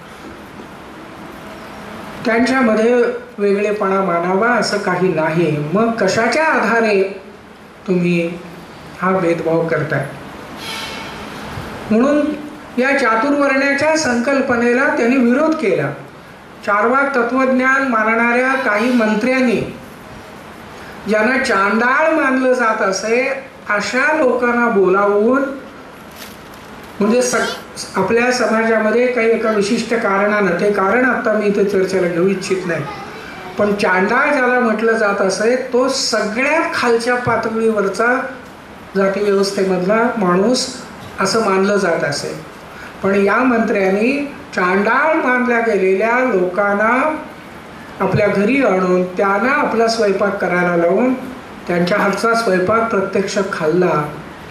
त्यांच्यामध्ये वेगळेपणा मानावा असं काही नाही. मग कशाच्या आधारे तुम्ही हा भेदभाव करताय? म्हणून या चातुर्वर्ण्याच्या संकल्पनेला त्यांनी विरोध केला. चार्वाक तत्वज्ञान मानणाऱ्या काही मंत्र्यांनी, ज्यांना चांडाळ मानलं जात असे अशा लोकांना बोलावून, म्हणजे आपल्या समाजामध्ये काही एका विशिष्ट कारणानं, ते कारण आता मी इथे चर्चेला घेऊ इच्छित नाही, पण चांडाळ ज्याला म्हटलं जात असे तो सगळ्यात खालच्या पातळीवरचा जाती व्यवस्थेमधला माणूस असं मानलं जात असे. पण या मंत्र्यांनी चांडाळ मानल्या गेलेल्या लोकांना आपल्या घरी आणून त्यांना आपला स्वयंपाक करायला लावून त्यांच्या हातचा स्वयंपाक प्रत्यक्ष खाल्ला.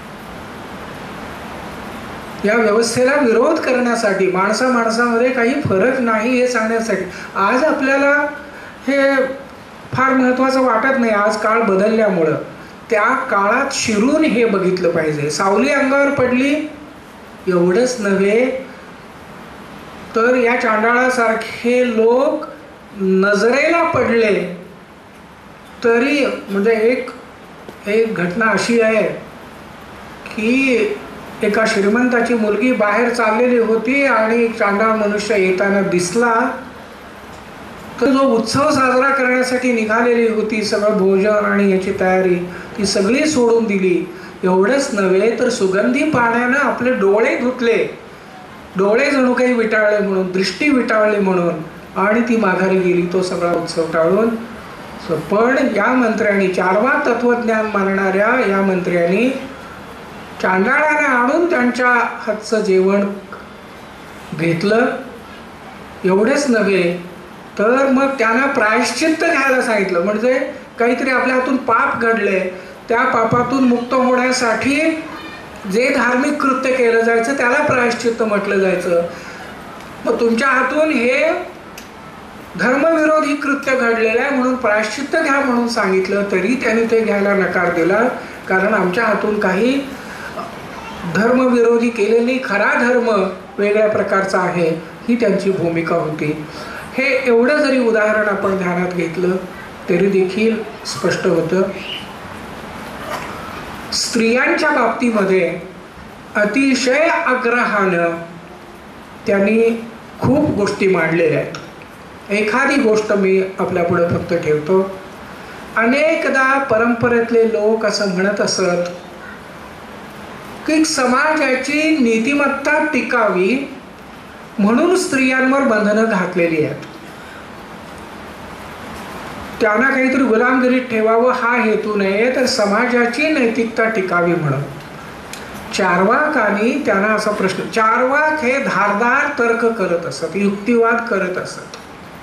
या व्यवस्थेला विरोध करण्यासाठी, माणसा माणसामध्ये काही फरक नाही हे सांगण्यासाठी. आज आपल्याला हे फार महत्त्वाचं वाटत नाही, आज काळ बदलल्यामुळं. त्या काळात शिरून हे बघितलं पाहिजे. सावली अंगावर पडली एवढंच नव्हे तर या चांडाळासारखे लोक नजरेला पडले तरी, म्हणजे एक एक घटना अशी आहे की एका श्रीमंताची मुलगी बाहेर चाललेली होती आणि चांडाळ मनुष्य येताना दिसला तर जो उत्सव साजरा करण्यासाठी निघालेली होती, सगळं भोजन आणि याची तयारी ती सगळी सोडून दिली. एवढंच नव्हे तर सुगंधी पाण्यानं आपले डोळे धुतले, डोळे जणू काही विटाळले म्हणून, दृष्टी विटाळली म्हणून, आणि ती माघारी गेली तो सगळा उत्सव टाळून. पण या मंत्र्यांनी, चारवा तत्वज्ञान मानणाऱ्या या मंत्र्यांनी चांडाळाने आणून त्यांच्या हातचं जेवण घेतलं. एवढेच नव्हे तर मग त्यांना प्रायश्चित्त घ्यायला सांगितलं. म्हणजे काहीतरी आपल्या हातून पाप घडले, त्या पापातून मुक्त होण्यासाठी जे धार्मिक कृत्य केलं जायचं त्याला प्रायश्चित्त म्हटलं जायचं. मग तुमच्या हातून हे धर्मविरोधी कृत्य घडलेलं आहे म्हणून प्रायश्चित्त घ्या म्हणून सांगितलं तरी त्यांनी ते घ्यायला नकार दिला. कारण आमच्या हातून काही धर्मविरोधी केलेली, खरा धर्म वेगळ्या प्रकारचा आहे, ही त्यांची भूमिका होती. हे एवढं जरी उदाहरण आपण ध्यानात घेतलं तरी देखील स्पष्ट होतं. स्त्रियांच्या बाबतीमध्ये अतिशय आग्रहानं त्यांनी खूप गोष्टी मांडलेल्या आहेत. एखादी गोष्ट मी आपल्यापुढे फक्त ठेवतो. अनेकदा परंपरेतले लोक असं म्हणत असत की समाजाची नीतिमत्ता टिकावी म्हणून स्त्रियांवर बंधनं घातलेली आहेत, त्यांना काहीतरी गुलामगिरीत ठेवावं हा हेतू नये, तर समाजाची नैतिकता टिकावी म्हणून. चार्वाकांनी त्यांना असा प्रश्न, चार्वाक हे धारदार तर्क करत असत, युक्तिवाद करत असत,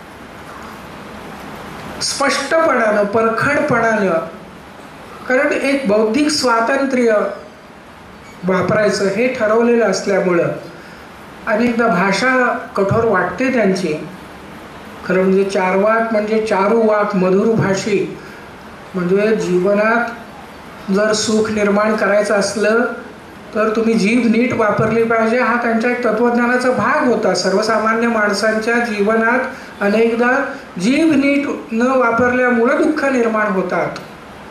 स्पष्टपणानं, परखडपणानं. कारण एक बौद्धिक स्वातंत्र्य वापरायचं हे ठरवलेलं असल्यामुळं अनेकदा भाषा कठोर वाटते त्यांची. खरं म्हणजे चार्वाक म्हणजे चारुवाक, मधुर भाषी. म्हणजे जीवनात जर सुख निर्माण करायचं असलं तर तुम्ही जीभ नीट वापरली पाहिजे, हा त्यांच्या एक तत्वज्ञानाचा भाग होता. सर्वसामान्य माणसांच्या जीवनात अनेकदा जीभ नीट न वापरल्यामुळे दुःख निर्माण होतात.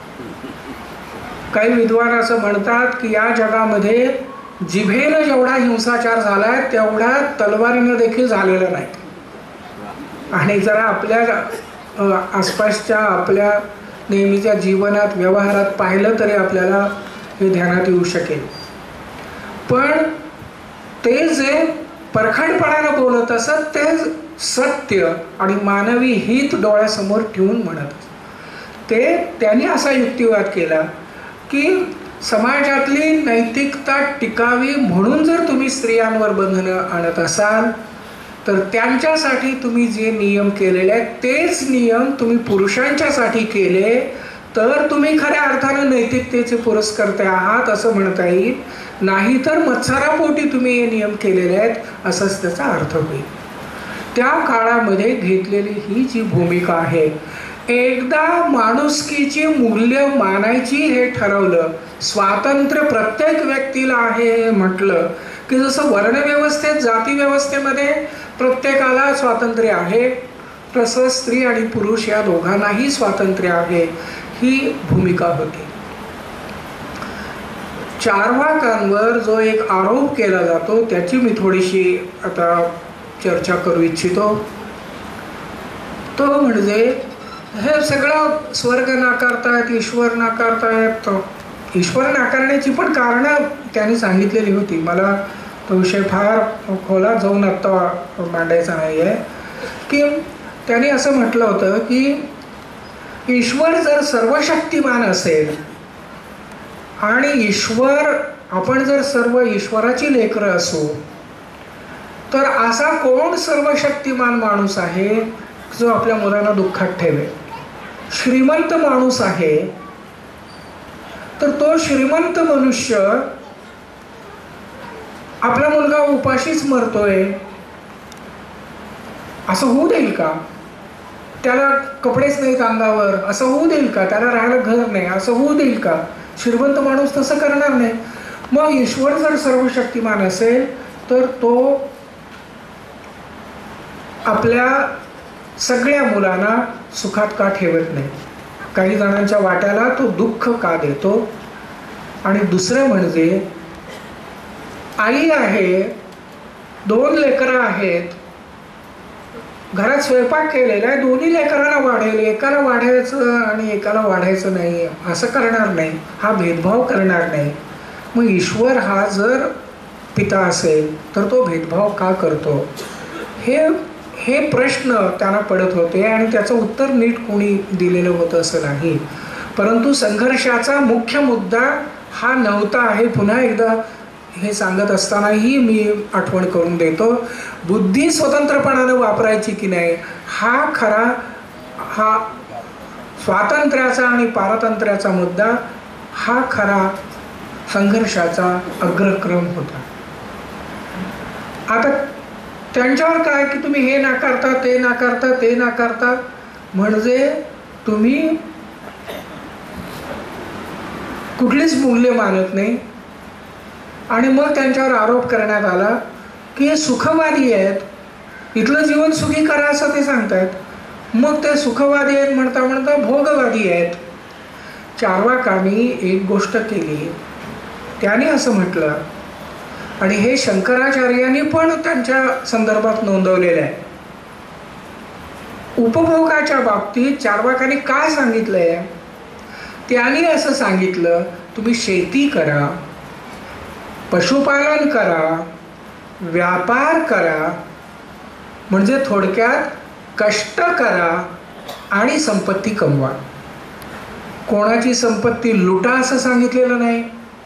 काही विद्वान असं म्हणतात की या जगामध्ये जिभेनं जेवढा हिंसाचार झालाय तेवढा तलवारीनं देखील झालेला नाही. आणि जरा आपल्या आसपासच्या, आपल्या नेहमीच्या जीवनात, व्यवहारात पाहिलं तरी आपल्याला हे ध्यानात येऊ शकेल. पण ते जे परखडपणानं बोलत असत ते सत्य आणि मानवी हित डोळ्यासमोर ठेवून म्हणत. ते त्यांनी असा युक्तिवाद केला की समाजातली नैतिकता टिकावी म्हणून जर तुम्ही स्त्रियांवर बंधनं आणत असाल तर त्यांच्यासाठी तुम्ही जे नियम केलेले आहेत तेच नियम तुम्ही पुरुषांच्यासाठी केले तर तुम्ही खऱ्या अर्थानं नैतिकतेचे पुरस्कर्ते आहात असं म्हणता येईल. नाहीतर मत्सरापोटी तुम्ही हे नियम केलेले आहेत असंच त्याचा अर्थ होईल. त्या काळामध्ये घेतलेली ही जी भूमिका आहे, एकदा माणुसकीची मूल्य मानायची हे ठरवलं, स्वातंत्र्य प्रत्येक व्यक्तीला आहे हे म्हटलं की जसं वर्णव्यवस्थेत, जाती व्यवस्थेमध्ये प्रत्येकाला स्वातंत्र्य आहे तसं स्त्री आणि पुरुष या दोघांनाही स्वातंत्र्य आहे, ही भूमिका होती. चार्वाकांवर जो एक आरोप केला जातो त्याची मी थोडीशी आता चर्चा करू इच्छितो. तो म्हणजे हे सगळं स्वर्ग नाकारतायत, ईश्वर नाकारतायत. ईश्वर नाकारण्याची पण कारणं त्यांनी सांगितलेली होती. मला तो विषय फार खोलात जाऊन आत्ता मांडायचा नाही आहे. की त्यांनी असं म्हटलं होतं की ईश्वर जर सर्वशक्तिमान असेल आणि ईश्वर, आपण जर सर्व ईश्वराची लेकरं असू तर असा कोण सर्वशक्तिमान माणूस आहे जो आपल्या मुलांना दुःखात ठेवेल. श्रीमंत माणूस आहे तर तो श्रीमंत मनुष्य आपला मुलगा उपाशीच मरतोय असं होऊ देईल का? त्याला कपडेच नाहीत अंगावर असं होऊ देईल का? त्याला राहायला घर नाही असं होऊ देईल का? श्रीमंत माणूस तसं करणार नाही. मग ईश्वर जर सर्वशक्तिमान असेल तर तो आपल्या सगळ्या मुलांना सुखात का ठेवत नाही? काही जणांच्या वाट्याला तो दुःख का देतो? आणि दुसरं म्हणजे आई आहे, दोन लेकरं आहेत, घरात स्वयंपाक केलेला आहे, दोन्ही लेकरांना वाढेल, एकाला वाढायचं आणि एकाला वाढायचं नाही असं करणार नाही, हा भेदभाव करणार नाही. मग ईश्वर हा जर पिता असेल तर तो भेदभाव का करतो? हे हे प्रश्न त्यांना पडत होते आणि त्याचं उत्तर नीट कोणी दिलेलं होतं असं नाही. परंतु संघर्षाचा मुख्य मुद्दा हा नव्हता हे पुन्हा एकदा हे सांगत असतानाही मी आठवण करून देतो. बुद्धी स्वतंत्रपणाने वापरायची की नाही हा खरा हा स्वातंत्र्याचा आणि पारतंत्र्याचा मुद्दा हा खरा संघर्षाचा अग्रक्रम होता. आता त्यांच्यावर काय की तुम्ही हे नाकारता ते नाकारता ते नाकारता म्हणजे तुम्ही कुठलीच मूल्य मानत नाही. आणि मग त्यांच्यावर आरोप करण्यात आला की हे सुखवादी आहेत, इथलं जीवन सुखी करा असं ते सांगतायत. मग ते सुखवादी आहेत म्हणता म्हणता भोगवादी आहेत. चार्वाकांनी एक गोष्ट केली, त्याने असं म्हटलं आणि हे शंकराचार्यांनी पण त्यांच्या संदर्भात नोंदवलेलं आहे. उपभोगाच्या बाबतीत चार्वाकांनी काय सांगितलंय? त्यांनी असं सांगितलं तुम्ही शेती करा, पशुपालन करा, व्यापार करा, म्हणजे थोडक्यात कष्ट करा आणि संपत्ती कमवा. कोणाची संपत्ती लुटा असं सांगितलेलं नाही.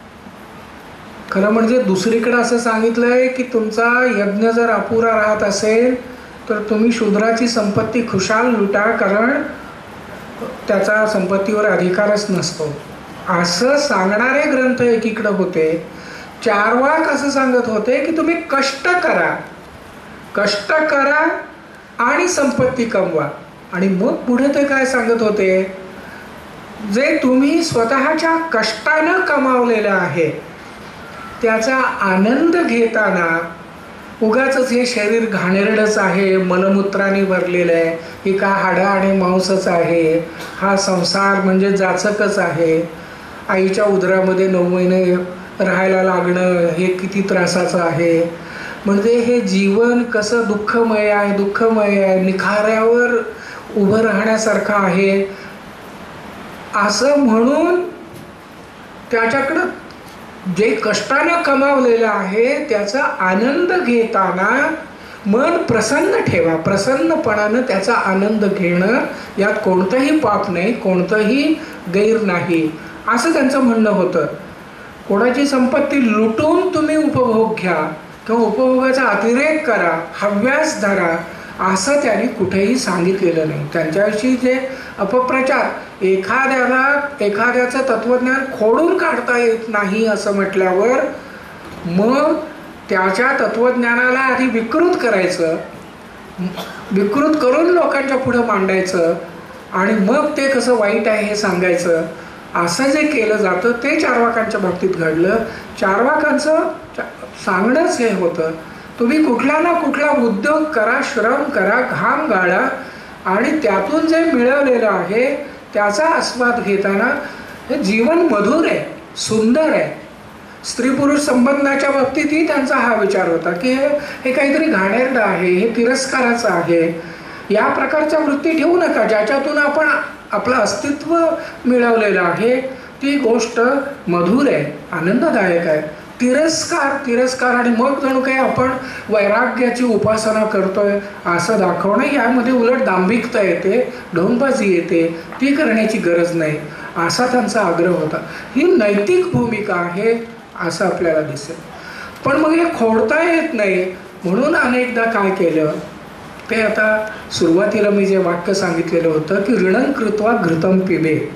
खरं म्हणजे दुसरीकडे असं सांगितलंय की तुमचा यज्ञ जर अपुरा राहत असेल तर तुम्ही शूद्राची संपत्ती खुशाल लुटा, कारण त्याचा संपत्तीवर अधिकारच नसतो असं सांगणारे ग्रंथ एकीकडे होते. चार्वाक असं सांगत होते की तुम्ही कष्ट करा, कष्ट करा आणि संपत्ती कमवा. आणि मग पुढे ते काय सांगत होते? जे तुम्ही स्वतःच्या कष्टानं कमावलेलं आहे त्याचा आनंद घेताना उगाच हे शरीर घाणेरडच आहे, मलमूत्राने भरलेलं आहे, हे का हाडं आणि मांसच आहे, हा संसार म्हणजे जाचकच आहे, आईच्या उदरामध्ये नऊ महिने राहायला लागणं हे किती त्रासाचं आहे, म्हणजे हे जीवन कसं दुःखमय आहे, दुःखमय आहे, निखाऱ्यावर उभं राहण्यासारखं आहे असं म्हणून त्याच्याकडं जे कष्टानं कमावलेलं आहे त्याचा आनंद घेताना मन प्रसन्न ठेवा, प्रसन्नपणानं त्याचा आनंद घेणं यात कोणतंही पाप नाही, कोणतंही गैर नाही असं त्यांचं म्हणणं होतं. कोणाची संपत्ती लुटून तुम्ही उपभोग घ्या किंवा उपभोगाचा अतिरेक करा, हव्यास धरा असं त्यांनी कुठेही सांगितलेलं नाही. त्यांच्याविषयी जे अपप्रचार, एखाद्याला एखाद्याचं तत्वज्ञान खोडून काढता येत नाही असं म्हटल्यावर मग त्याच्या तत्वज्ञानाला आधी विकृत करायचं, विकृत करून लोकांच्या पुढे मांडायचं आणि मग ते कसं वाईट आहे हे सांगायचं, असं जे केलं जातं ते चार्वाकांच्या बाबतीत घडलं. चार्वाकांचं सांगणंच हे होतं तुम्ही कुठला ना कुठला उद्योग करा, श्रम करा, घाम गाळा आणि त्यातून जे मिळवलेलं आहे त्याचा आस्वाद घेताना हे जीवन मधुर आहे, सुंदर आहे. स्त्री पुरुष संबंधाच्या बाबतीतही त्यांचा हा विचार होता की हे हे काहीतरी घाणेरडं आहे, हे तिरस्काराचं आहे, या प्रकारच्या वृत्ती ठेवू नका. ज्याच्यातून आपण आपलं अस्तित्व मिळवलेलं आहे ती गोष्ट मधुर आहे, आनंददायक आहे. तिरस्कार तिरस्कार आणि मग जणू काही आपण वैराग्याची उपासना करतोय असं दाखवणं, यामध्ये उलट दांभिकता येते, ढोंगबाजी येते, ती करण्याची गरज नाही असा त्यांचा आग्रह होता. ही नैतिक भूमिका आहे असं आपल्याला दिसेल. पण मग हे खोडता येत नाही म्हणून अनेकदा काय केलं ते आता सुरुवातीला मी जे वाक्य सांगितलेलं होतं की ऋणं कृत्वा घृतं पिबेत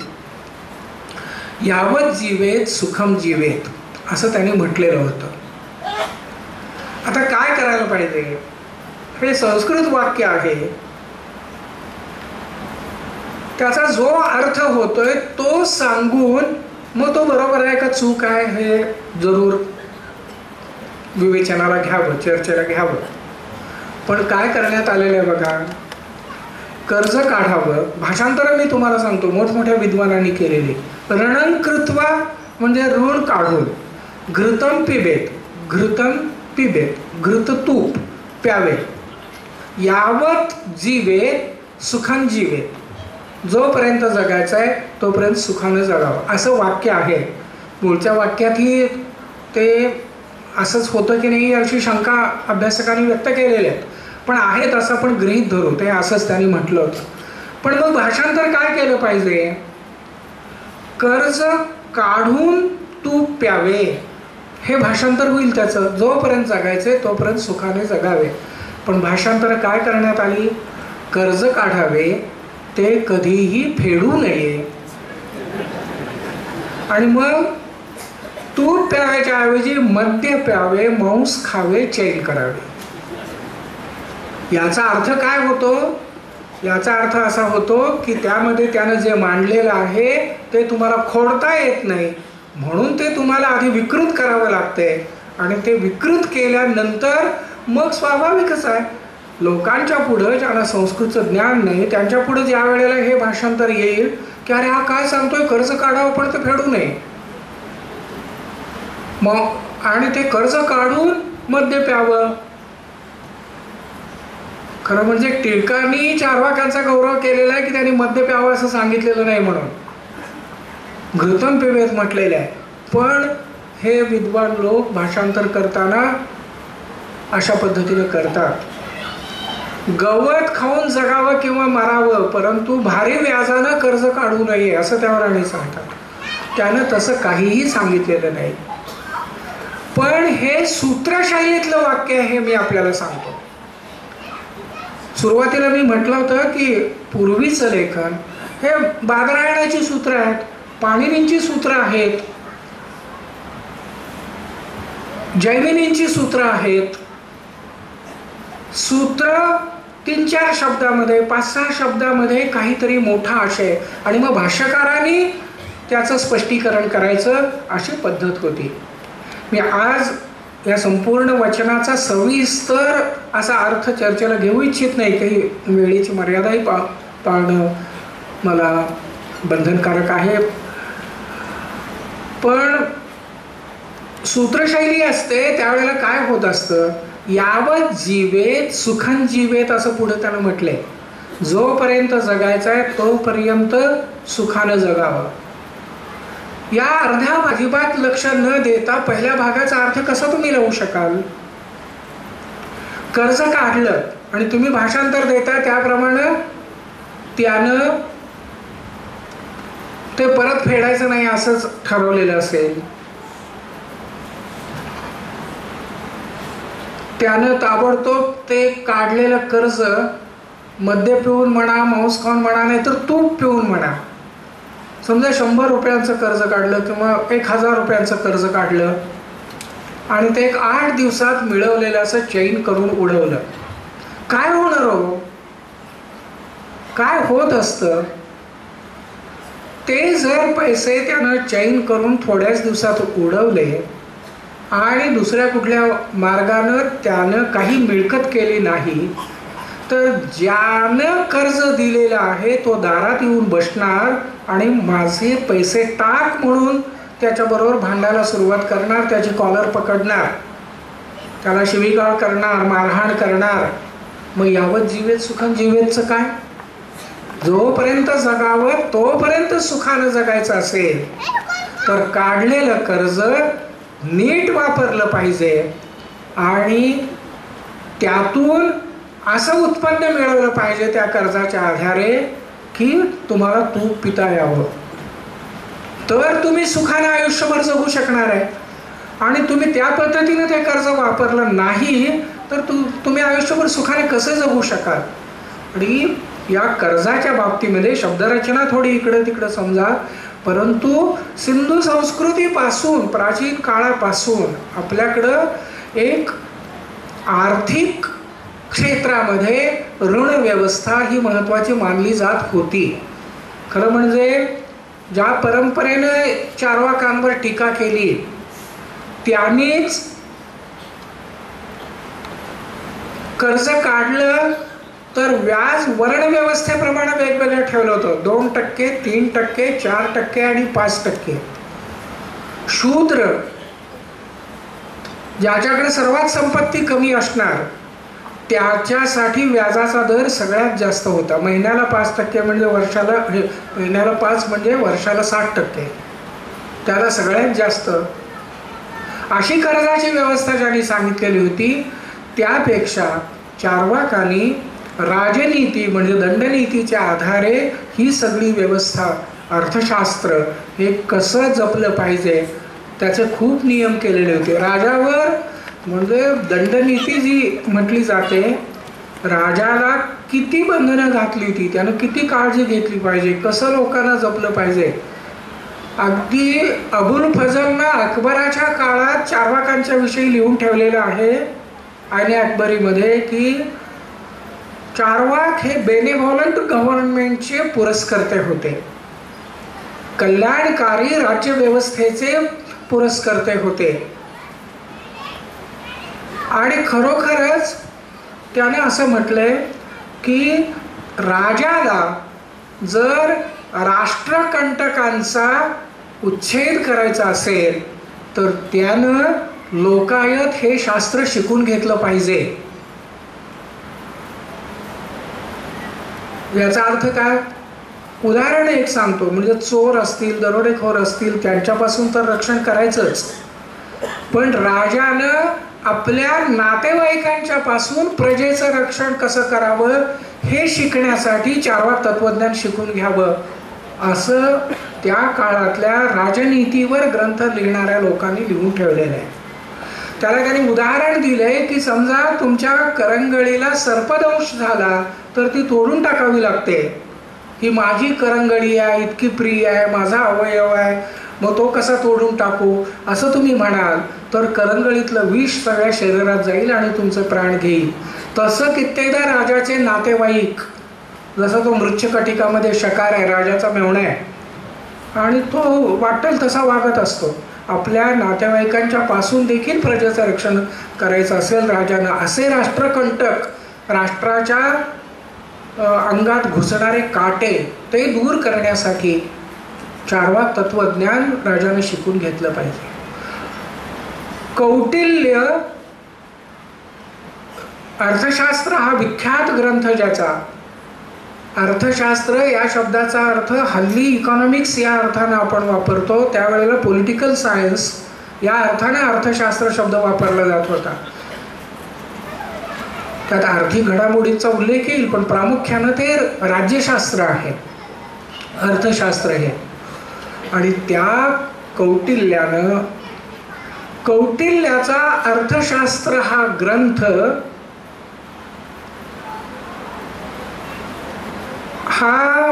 यावत जीवेत सुखम जीवेत, असं त्यांनी म्हटलेलं होतं. आता काय करायला पाहिजे? हे संस्कृत वाक्य आहे, त्याचा जो अर्थ होतोय तो सांगून मग तो बरोबर आहे का चूक आहे हे जरूर विवेचनाला घ्यावं, चर्चेला घ्यावं. पण काय करण्यात आलेलं आहे बघा, कर्ज काढावं. भाषांतर मी तुम्हाला सांगतो मोठमोठ्या विद्वानांनी केलेली. ऋणं कृत्वा म्हणजे ऋण काढून, घृतं पिबेत, घृतं पिबेत, घृत तूप प्यावे, यावत जीवेत सुखं जीवेत, जोपर्यंत जगायचं आहे तोपर्यंत सुखाने जगावं, असं वाक्य आहे. पुढच्या वाक्यातही ते असंच होतं की नाही अशी शंका अभ्यासकांनी व्यक्त केलेल्या आहेत, पण आहेत असं आपण गृहीत धरू, ते असंच त्यांनी म्हटलं होतं. पण मग भाषांतर काय केलं पाहिजे? कर्ज काढून तूप प्यावे हे भाषांतर होईल त्याचं, जोपर्यंत जगायचे तोपर्यंत सुखाने जगावे. पण भाषांतर काय करण्यात आली? कर्ज काढावे ते कधीही फेडू नये, आणि मग तूप प्याव्याच्या ऐवजी मद्य प्यावे, मांस खावे, चैन करावे. याचा अर्थ काय होतो? याचा अर्थ असा होतो की त्यामध्ये त्यानं जे मांडलेलं आहे ते तुम्हाला खोडता येत नाही, म्हणून ते तुम्हाला आधी विकृत करावं लागते, आणि ते विकृत केल्यानंतर मग स्वाभाविकच आहे लोकांच्या पुढं ज्यांना संस्कृतचं ज्ञान नाही त्यांच्या पुढे ज्या वेळेला हे भाषांतर येईल की अरे हा काय सांगतोय, कर्ज काढावं पण ते फेडू नये, मग आणि ते कर्ज काढून मद्य प्यावं. खरं म्हणजे टिळकांनी चार्वाकांचा गौरव केलेला आहे की त्यांनी मद्य प्यावं असं सांगितलेलं नाही म्हणून घृतं पिबेत म्हटलेलं आहे. पण हे विद्वान लोक भाषांतर करताना अशा पद्धतीने करतात, गवत खाऊन जगावं किंवा मरावं परंतु भारी व्याजानं कर्ज काढू नये असं त्यावर आणि सांगतात. त्यानं तसं काहीही सांगितलेलं नाही. पण हे सूत्रशैलीतलं वाक्य आहे, मी आपल्याला सांगतो. सुरुवातीला मी म्हटलं होतं की पूर्वीचं लेखन हे बादरायणाची सूत्र आहेत, पाणिनींची सूत्र आहेत, जैमिनींची सूत्र आहेत. सूत्र तीन चार शब्दामध्ये, पाच सहा शब्दामध्ये काहीतरी मोठा आशय, आणि मग भाष्यकारांनी त्याचं स्पष्टीकरण करायचं अशी पद्धत होती. मी आज या संपूर्ण वचनाचा सविस्तर असा अर्थ चर्चेला घेऊ इच्छित नाही, काही वेळेची मर्यादाही पा पाळणं मला बंधनकारक आहे. पण सूत्रशैली असते त्यावेळेला काय होत असतं, यावत जीवेत सुखं जीवेत असं पुढे त्यानं म्हटलंय, जोपर्यंत जगायचं आहे तोपर्यंत सुखानं जगावं. या अर्ध्या अजिबात लक्ष न देता पहिल्या भागाचा अर्थ कसा तुम्ही लावू शकाल? कर्ज काढलं आणि तुम्ही भाषांतर देता त्याप्रमाणे त्यानं ते परत फेडायचं नाही असंच ठरवलेलं असेल, त्यानं ताबडतोब ते काढलेलं कर्ज मद्य पिऊन म्हणा, मांस खाऊन म्हणा, नाही तर तूप पिऊन म्हणा, समजा शंभर रुपयांचं कर्ज काढलं किंवा एक हजार रुपयांचं कर्ज काढलं आणि ते एक आठ दिवसात मिळवलेलं असं चैन करून उडवलं, काय होणार हो? काय होत असतं? ते जर पैसे त्यानं चैन करून थोड्याच दिवसात उडवले आणि दुसऱ्या कुठल्या मार्गानं त्यानं काही मिळकत केली नाही, तर ज्यानं कर्ज दिलेलं आहे तो दारात येऊन बसणार आणि माझे पैसे टाक म्हणून त्याच्याबरोबर भांडायला सुरुवात करणार, त्याची कॉलर पकडणार, त्याला शिवीगाळ करणार, मारहाण करणार. मग यावत जीवेत सुखं जीवेतचं काय? जोपर्यंत जगावं तोपर्यंत सुखानं जगायचं असेल तर काढलेलं कर्ज नीट वापरलं पाहिजे आणि त्यातून असं उत्पन्न मिळवलं पाहिजे त्या कर्जाच्या आधारे की तुम्हाला तूप पिता यावं, तर तुम्ही सुखाने आयुष्यभर जगू शकणार आहे. आणि तुम्ही त्या पद्धतीने ते कर्ज वापरलं नाही तर तु तुम्ही आयुष्यभर सुखाने कसं जगू शकाल. आणि या कर्जाच्या बाबतीमध्ये शब्दरचना थोडी इकडं तिकडं समजा, परंतु सिंधू संस्कृतीपासून प्राचीन काळापासून आपल्याकडं एक आर्थिक क्षेत्रामध्ये ऋण व्यवस्था ही महत्त्वाची मानली जात होती. खरं म्हणजे ज्या परंपरेने चार्वाकांवर टीका केली त्यानेच कर्ज काढलं तर व्याज वर्ण व्यवस्थेप्रमाणे वेगवेगळं ठेवलं होतं. दोन टक्के, तीन टक्के, चार टक्के आणि पाच टक्के. शूद्र ज्याच्याकडे सर्वात संपत्ती कमी असणार त्याच्यासाठी व्याजाचा दर सगळ्यात जास्त होता. महिन्याला पाच टक्के म्हणजे वर्षाला महिन्याला पाच म्हणजे वर्षाला साठ टक्के, त्याला सगळ्यात जास्त. अशी कर्जाची व्यवस्था ज्यांनी सांगितलेली होती त्यापेक्षा चार्वाकांनी राजनीती म्हणजे दंडनीतीच्या आधारे ही सगळी व्यवस्था, अर्थशास्त्र हे कसं जपलं पाहिजे त्याचे खूप नियम केलेले होते. राजावर म्हणजे दंडनीती जी म्हटली जाते, राजाला किती बंधनं घातली होती, त्यानं किती काळजी घेतली पाहिजे, कसं लोकांना जपलं पाहिजे. अगदी अबुल फजलनं अकबराच्या काळात चार्वाकांच्या विषयी लिहून ठेवलेलं आहे आणि अकबरीमध्ये की चार्वाक हे बेनेव्हॉलंट गव्हर्नमेंटचे पुरस्कर्ते होते, कल्याणकारी राज्यव्यवस्थेचे पुरस्कर्ते होते. आणि खरोखरच त्याने असं म्हटलंय की राजाला जर राष्ट्रकंटकांचा उच्छेद करायचा असेल तर त्यानं लोकायत हे शास्त्र शिकून घेतलं पाहिजे. याचा अर्थ काय? उदाहरण एक सांगतो, म्हणजे चोर असतील, दरोडेखोर असतील त्यांच्यापासून तर रक्षण करायचंच, पण राजानं आपल्या नातेवाईकांच्या पासून प्रजेचं रक्षण कसं करावं हे शिकण्यासाठी चार्वाक तत्वज्ञान शिकून घ्यावं असं त्या काळातल्या राजनीतीवर ग्रंथ लिहिणाऱ्या लोकांनी लिहून ठेवलेलं आहे. त्याला त्यांनी उदाहरण दिलंय की समजा तुमच्या करंगळीला सर्पदंश झाला तर ती तोडून टाकावी लागते. ही माझी करंगळी आहे, इतकी प्रिय आहे, माझा अवयव आहे, मग तो कसा तोडून टाकू असं तुम्ही म्हणाल तर करंगळीतलं विष सगळ्या शरीरात जाईल आणि तुमचं प्राण घेईल. तसं कित्येकदा राजाचे नातेवाईक, जसं तो मृच्छकटिकामध्ये शकार आहे, राजाचा मेहुणा आहे आणि तो वाटेल तसा वागत असतो, आपल्या नातेवाईकांच्या पासून देखील प्रजेचं रक्षण करायचं असेल राजानं, असे राष्ट्रकंटक, राष्ट्राच्या अंगात घुसणारे काटे ते दूर करण्यासाठी चार्वाक तत्वज्ञान राजाने शिकून घेतलं पाहिजे. कौटिल्य अर्थशास्त्र हा विख्यात ग्रंथ, ज्याचा अर्थशास्त्र या शब्दाचा अर्थ हल्ली इकॉनॉमिक्स या अर्थानं आपण वापरतो, त्यावेळेला पॉलिटिकल सायन्स या अर्थाने अर्थशास्त्र शब्द वापरला जात होता. त्यात आर्थिक घडामोडींचा उल्लेख येईल, पण प्रामुख्यानं ते राज्यशास्त्र आहे, अर्थशास्त्र हे. आणि त्या कौटिल्यानं कौटिल्याचा अर्थशास्त्र हा ग्रंथ हा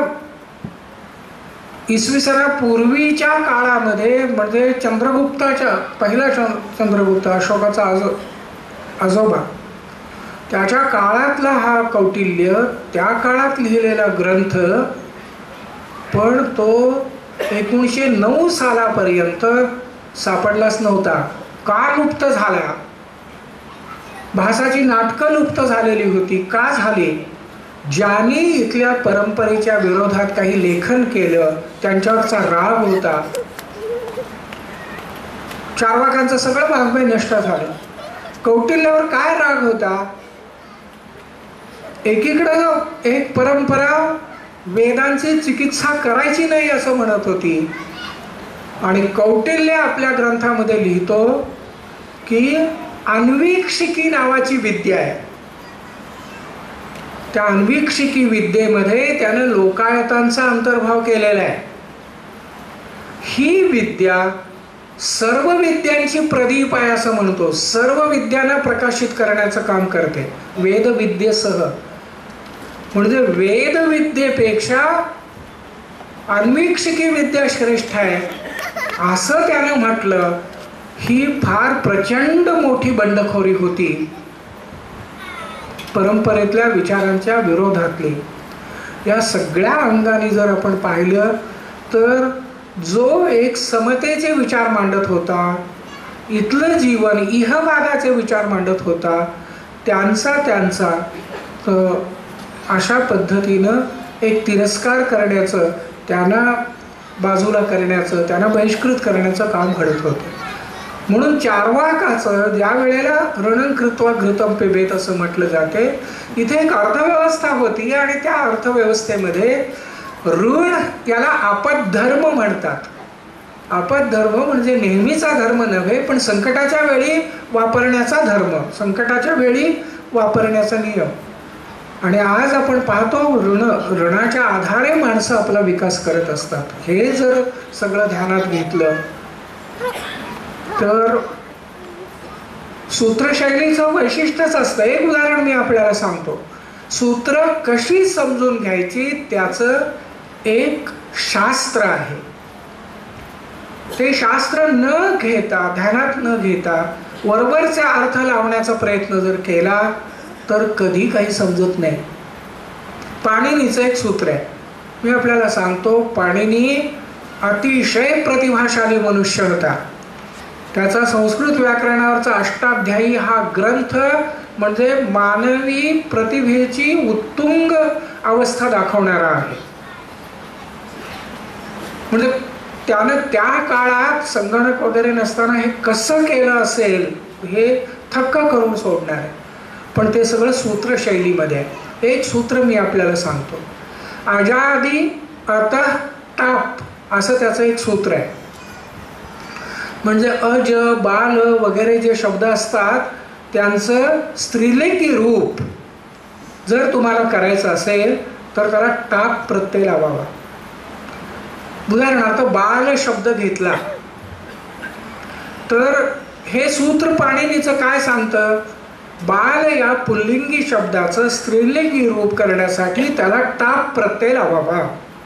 इसवी सनापूर्वीच्या काळामध्ये, म्हणजे चंद्रगुप्ताच्या पहिला चंद्रगुप्त अशोकाचा आजो आजोबा त्याच्या काळातला हा कौटिल्य, त्या काळात लिहिलेला ग्रंथ, पण तो एकोणीसशे नऊ सालापर्यंत सापडलाच नव्हता. का लुप्त झाला? भासाची नाटकं लुप्त झालेली होती. का झाली? ज्यांनी इथल्या परंपरेच्या विरोधात काही लेखन केलं त्यांच्यावरचा राग होता. चार्वाकांचं सगळं वाङ्मय नष्ट झालं. कौटिल्यावर काय राग होता? एकीकडं एक परंपरा वेदांची चिकित्सा करायची नाही असं म्हणत होती, आणि कौटिल्य आपल्या ग्रंथामध्ये लिहितो की अन्वीक्षिकी नावाची विद्या आहे. त्या अन्वीक्षिकी विद्येमध्ये त्याने लोकायतांचा अंतर्भाव केलेला आहे. ही विद्या सर्व विद्यांची प्रदीप आहे असं म्हणतो. सर्व विद्यांना प्रकाशित करण्याचं काम करते वेदविद्येसह. म्हणजे वेदविद्येपेक्षा अन्वीक्षिकी विद्या श्रेष्ठ आहे असं त्यानं म्हटलं. ही फार प्रचंड मोठी बंडखोरी होती, परंपरेतल्या विचारांच्या विरोधातली. या सगळ्या अंगाने जर आपण पाहिलं तर जो एक समतेचे विचार मांडत होता, इथलं जीवन इहवादाचे विचार मांडत होता, त्यांचा त्यांचा अशा पद्धतीनं एक तिरस्कार करण्याचं, त्यांना बाजूला करण्याचं, त्यांना बहिष्कृत करण्याचं काम घडत होतं. म्हणून चार्वाकाचं ज्या वेळेला ऋणं कृत्वा घृतं पिबेत असं म्हटलं जाते, इथे एक अर्थव्यवस्था होती आणि त्या अर्थव्यवस्थेमध्ये ऋण याला आपद्धर्म म्हणतात. आपद्धर्म म्हणजे नेहमीचा धर्म नव्हे, पण संकटाच्या वेळी वापरण्याचा धर्म, संकटाच्या वेळी वापरण्याचा नियम. आणि आज आपण पाहतो ऋण ऋणाच्या आधारे माणसं आपला विकास करत असतात. हे जर सगळं ध्यानात घेतलं तर सूत्रशैलीचं वैशिष्ट्यच असतं. एक उदाहरण मी आपल्याला सांगतो. सूत्र कशी समजून घ्यायची त्याचं एक शास्त्र आहे. ते शास्त्र न घेता, ध्यानात न घेता वरवरचा अर्थ लावण्याचा प्रयत्न जर केला तर कधी काही समजत नाही. पाणिनीचं एक सूत्र आहे, मी आपल्याला सांगतो. पाणिनी अतिशय प्रतिभाशाली मनुष्य होता. त्याचा संस्कृत व्याकरणावरचा अष्टाध्यायी हा ग्रंथ म्हणजे मानवी प्रतिभेची उत्तुंग अवस्था दाखवणारा आहे. म्हणजे त्यानं त्या काळात संगणक वगैरे नसताना हे कसं केलं असेल हे थक्क करून सोडणार आहे. पण ते सगळं सूत्रशैलीमध्ये आहे. एक सूत्र मी आपल्याला सांगतो. अजादी अतः टाप असं त्याचं एक सूत्र आहे. म्हणजे अज बाल वगैरे जे शब्द असतात त्यांचं स्त्रीलिंगी रूप जर तुम्हाला करायचं असेल तर त्याला टाप प्रत्यय लावावा. उदाहरणार्थ बाल शब्द घेतला तर हे सूत्र पाणिनीचं काय सांगतं, बाल या पुल्लिंगी शब्दाचं स्त्रीलिंगी रूप करण्यासाठी त्याला टाप प्रत्यय लावावा.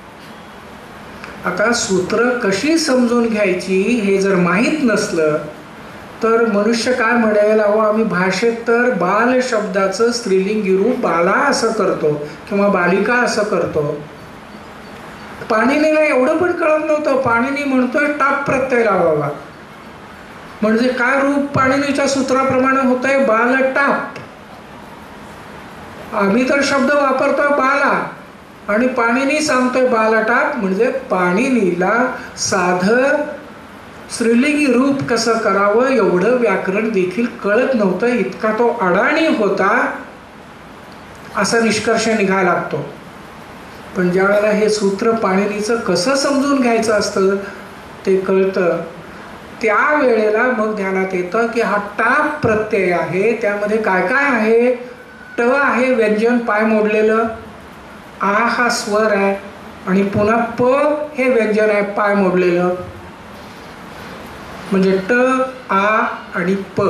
आता सूत्र कशी समजून घ्यायची हे जर माहीत नसलं तर मनुष्य काय म्हणेल, अहो आम्ही भाषेत तर बाल शब्दाचं स्त्रीलिंगी रूप बाला असं करतो किंवा बालिका असं करतो. पाणिनीला एवढं पण कळत नव्हतं. पाणिनी म्हणतोय टाप प्रत्यय लावावा. म्हणजे काय रूप पाणिनीच्या सूत्राप्रमाणे होतंय, बाल टाप. आम्ही तर शब्द वापरतोय बाला आणि पाणिनी सांगतोय बालटाप. म्हणजे पाणिनीला साधं स्त्रीलिंगी रूप कसं करावं एवढं व्याकरण देखील कळत नव्हतं. इतका तो अडाणी होता असा निष्कर्ष निघायला लागतो. पण ज्या वेळेला हे सूत्र पाणिनीचं कसं समजून घ्यायचं असतं ते कळतं, त्या वेळेला मग ध्यानात येतं की हा टाप प्रत्यय आहे. त्यामध्ये काय काय आहे, ट आहे व्यंजन पाय मोडलेलं, आ हा स्वर आहे आणि पुन्हा प हे व्यंजन आहे पाय मोडलेलं. म्हणजे ट आ आणि प.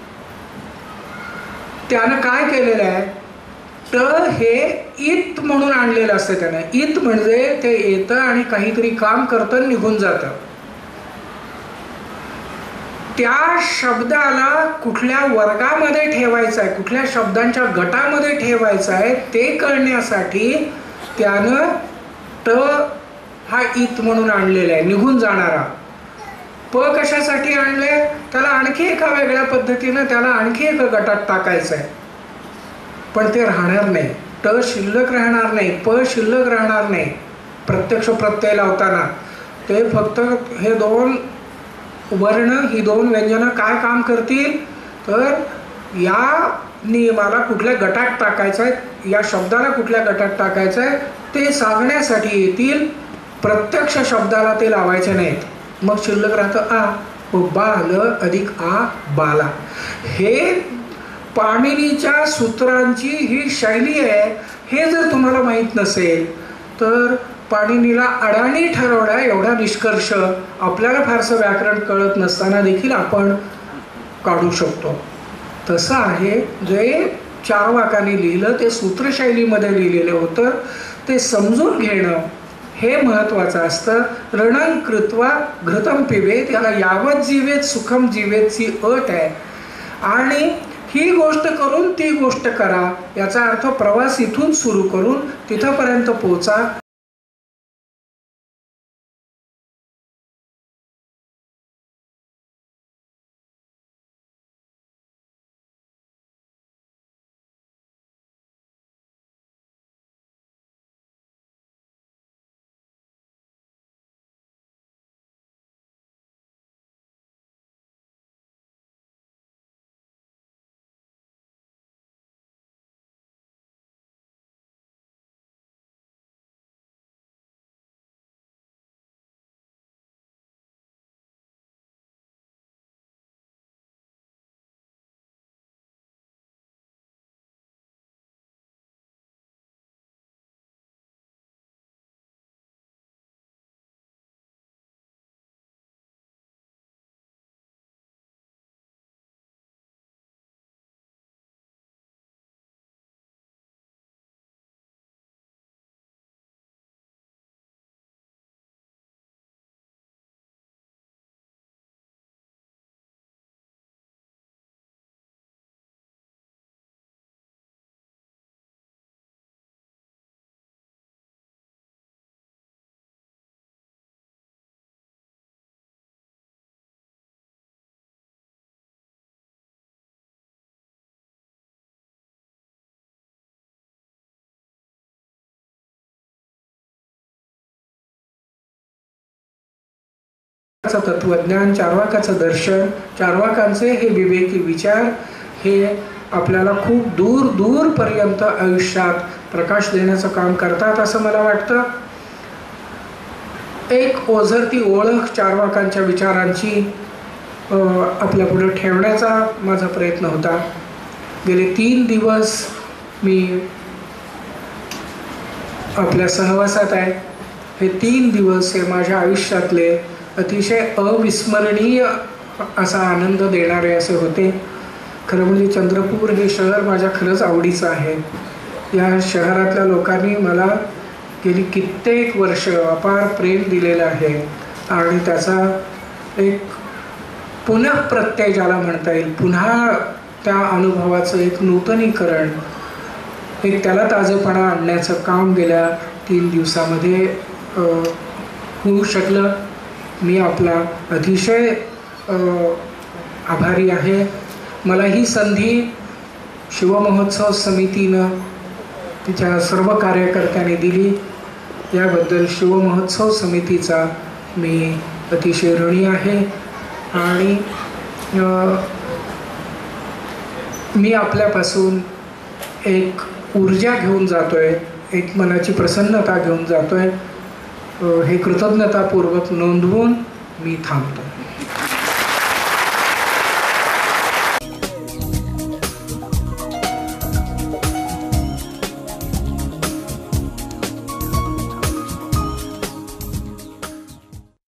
त्यानं काय केलेलं आहे, ट हे इत म्हणून आणलेलं असतं त्यानं. इत म्हणजे ते येतं आणि काहीतरी काम करतं निघून जातं. त्या शब्दाला कुठल्या वर्गामध्ये ठेवायचं आहे, कुठल्या शब्दांच्या गटामध्ये ठेवायचं आहे ते कळण्यासाठी त्यानं ट हा इत म्हणून आणलेला आहे, निघून जाणारा. प कशासाठी आणले, त्याला आणखी एका वेगळ्या पद्धतीनं त्याला आणखी एका गटात टाकायचं आहे. पण ते राहणार नाही. ट शिल्लक राहणार नाही, प शिल्लक राहणार नाही. प्रत्यक्ष प्रत्यय लावताना ते फक्त हे दोन वर्ण, ही दोन व्यंजनं काय काम करतील तर या नियमाला कुठल्या गटात टाकायचं आहे, या शब्दाला कुठल्या गटात टाकायचं आहे ते सांगण्यासाठी येतील. प्रत्यक्ष शब्दाला ते लावायचे नाहीत. मग शिल्लक राहतं आ, बाल अधिक आ बाला. हे पाणिनीच्या सूत्रांची ही शैली आहे. हे जर तुम्हाला माहीत नसेल तर पाणिनीला अडाणी ठरवला एवढा निष्कर्ष आपल्याला फारसं व्याकरण कळत नसताना देखील आपण काढू शकतो. तसं आहे, जे चार्वाकांनी लिहिलं ते सूत्रशैलीमध्ये लिहिलेलं होतं, ते समजून घेणं हे महत्त्वाचं असतं. रणं कृत्वा घृतं पिबेत, याला यावत जीवेत सुखम जीवेतची अट आहे. आणि ही गोष्ट करून ती गोष्ट करा, याचा अर्थ प्रवास इथून सुरू करून तिथपर्यंत पोहोचा. तत्वज्ञान, चार्वाकाचं दर्शन, चार्वाकांचे हे विवेकी विचार हे आपल्याला खूप दूर दूरपर्यंत आयुष्यात प्रकाश देण्याचं काम करतात असं मला वाटतं. एक ओझरती ओळख चार्वाकांच्या विचारांची आपल्या पुढे ठेवण्याचा माझा प्रयत्न होता. गेले तीन दिवस मी आपल्या सहवासात आहे. हे तीन दिवस हे माझ्या आयुष्यातले अतिशय अविस्मरणीय असा आनंद देणारे असे होते. खरं म्हणजे चंद्रपूर हे शहर माझ्या खरंच आवडीचं आहे. या शहरातल्या लोकांनी मला गेली कित्येक वर्ष अपार प्रेम दिलेलं आहे आणि त्याचा एक पुनः प्रत्यय ज्याला म्हणता येईल, पुन्हा त्या अनुभवाचं एक नूतनीकरण, एक त्याला ताजेपणा आणण्याचं काम गेल्या तीन दिवसामध्ये होऊ शकलं. मी आपला अतिशय आभारी आहे. मला ही संधी शिवमहोत्सव समितीनं तिच्या सर्व कार्यकर्त्यांनी दिली, याबद्दल शिवमहोत्सव समितीचा मी अतिशय ऋणी आहे. आणि मी आपल्यापासून एक ऊर्जा घेऊन जातोय, एक मनाची प्रसन्नता घेऊन जातोय. हे कृतज्ञतापूर्वक नोंदवून मी थांबतो.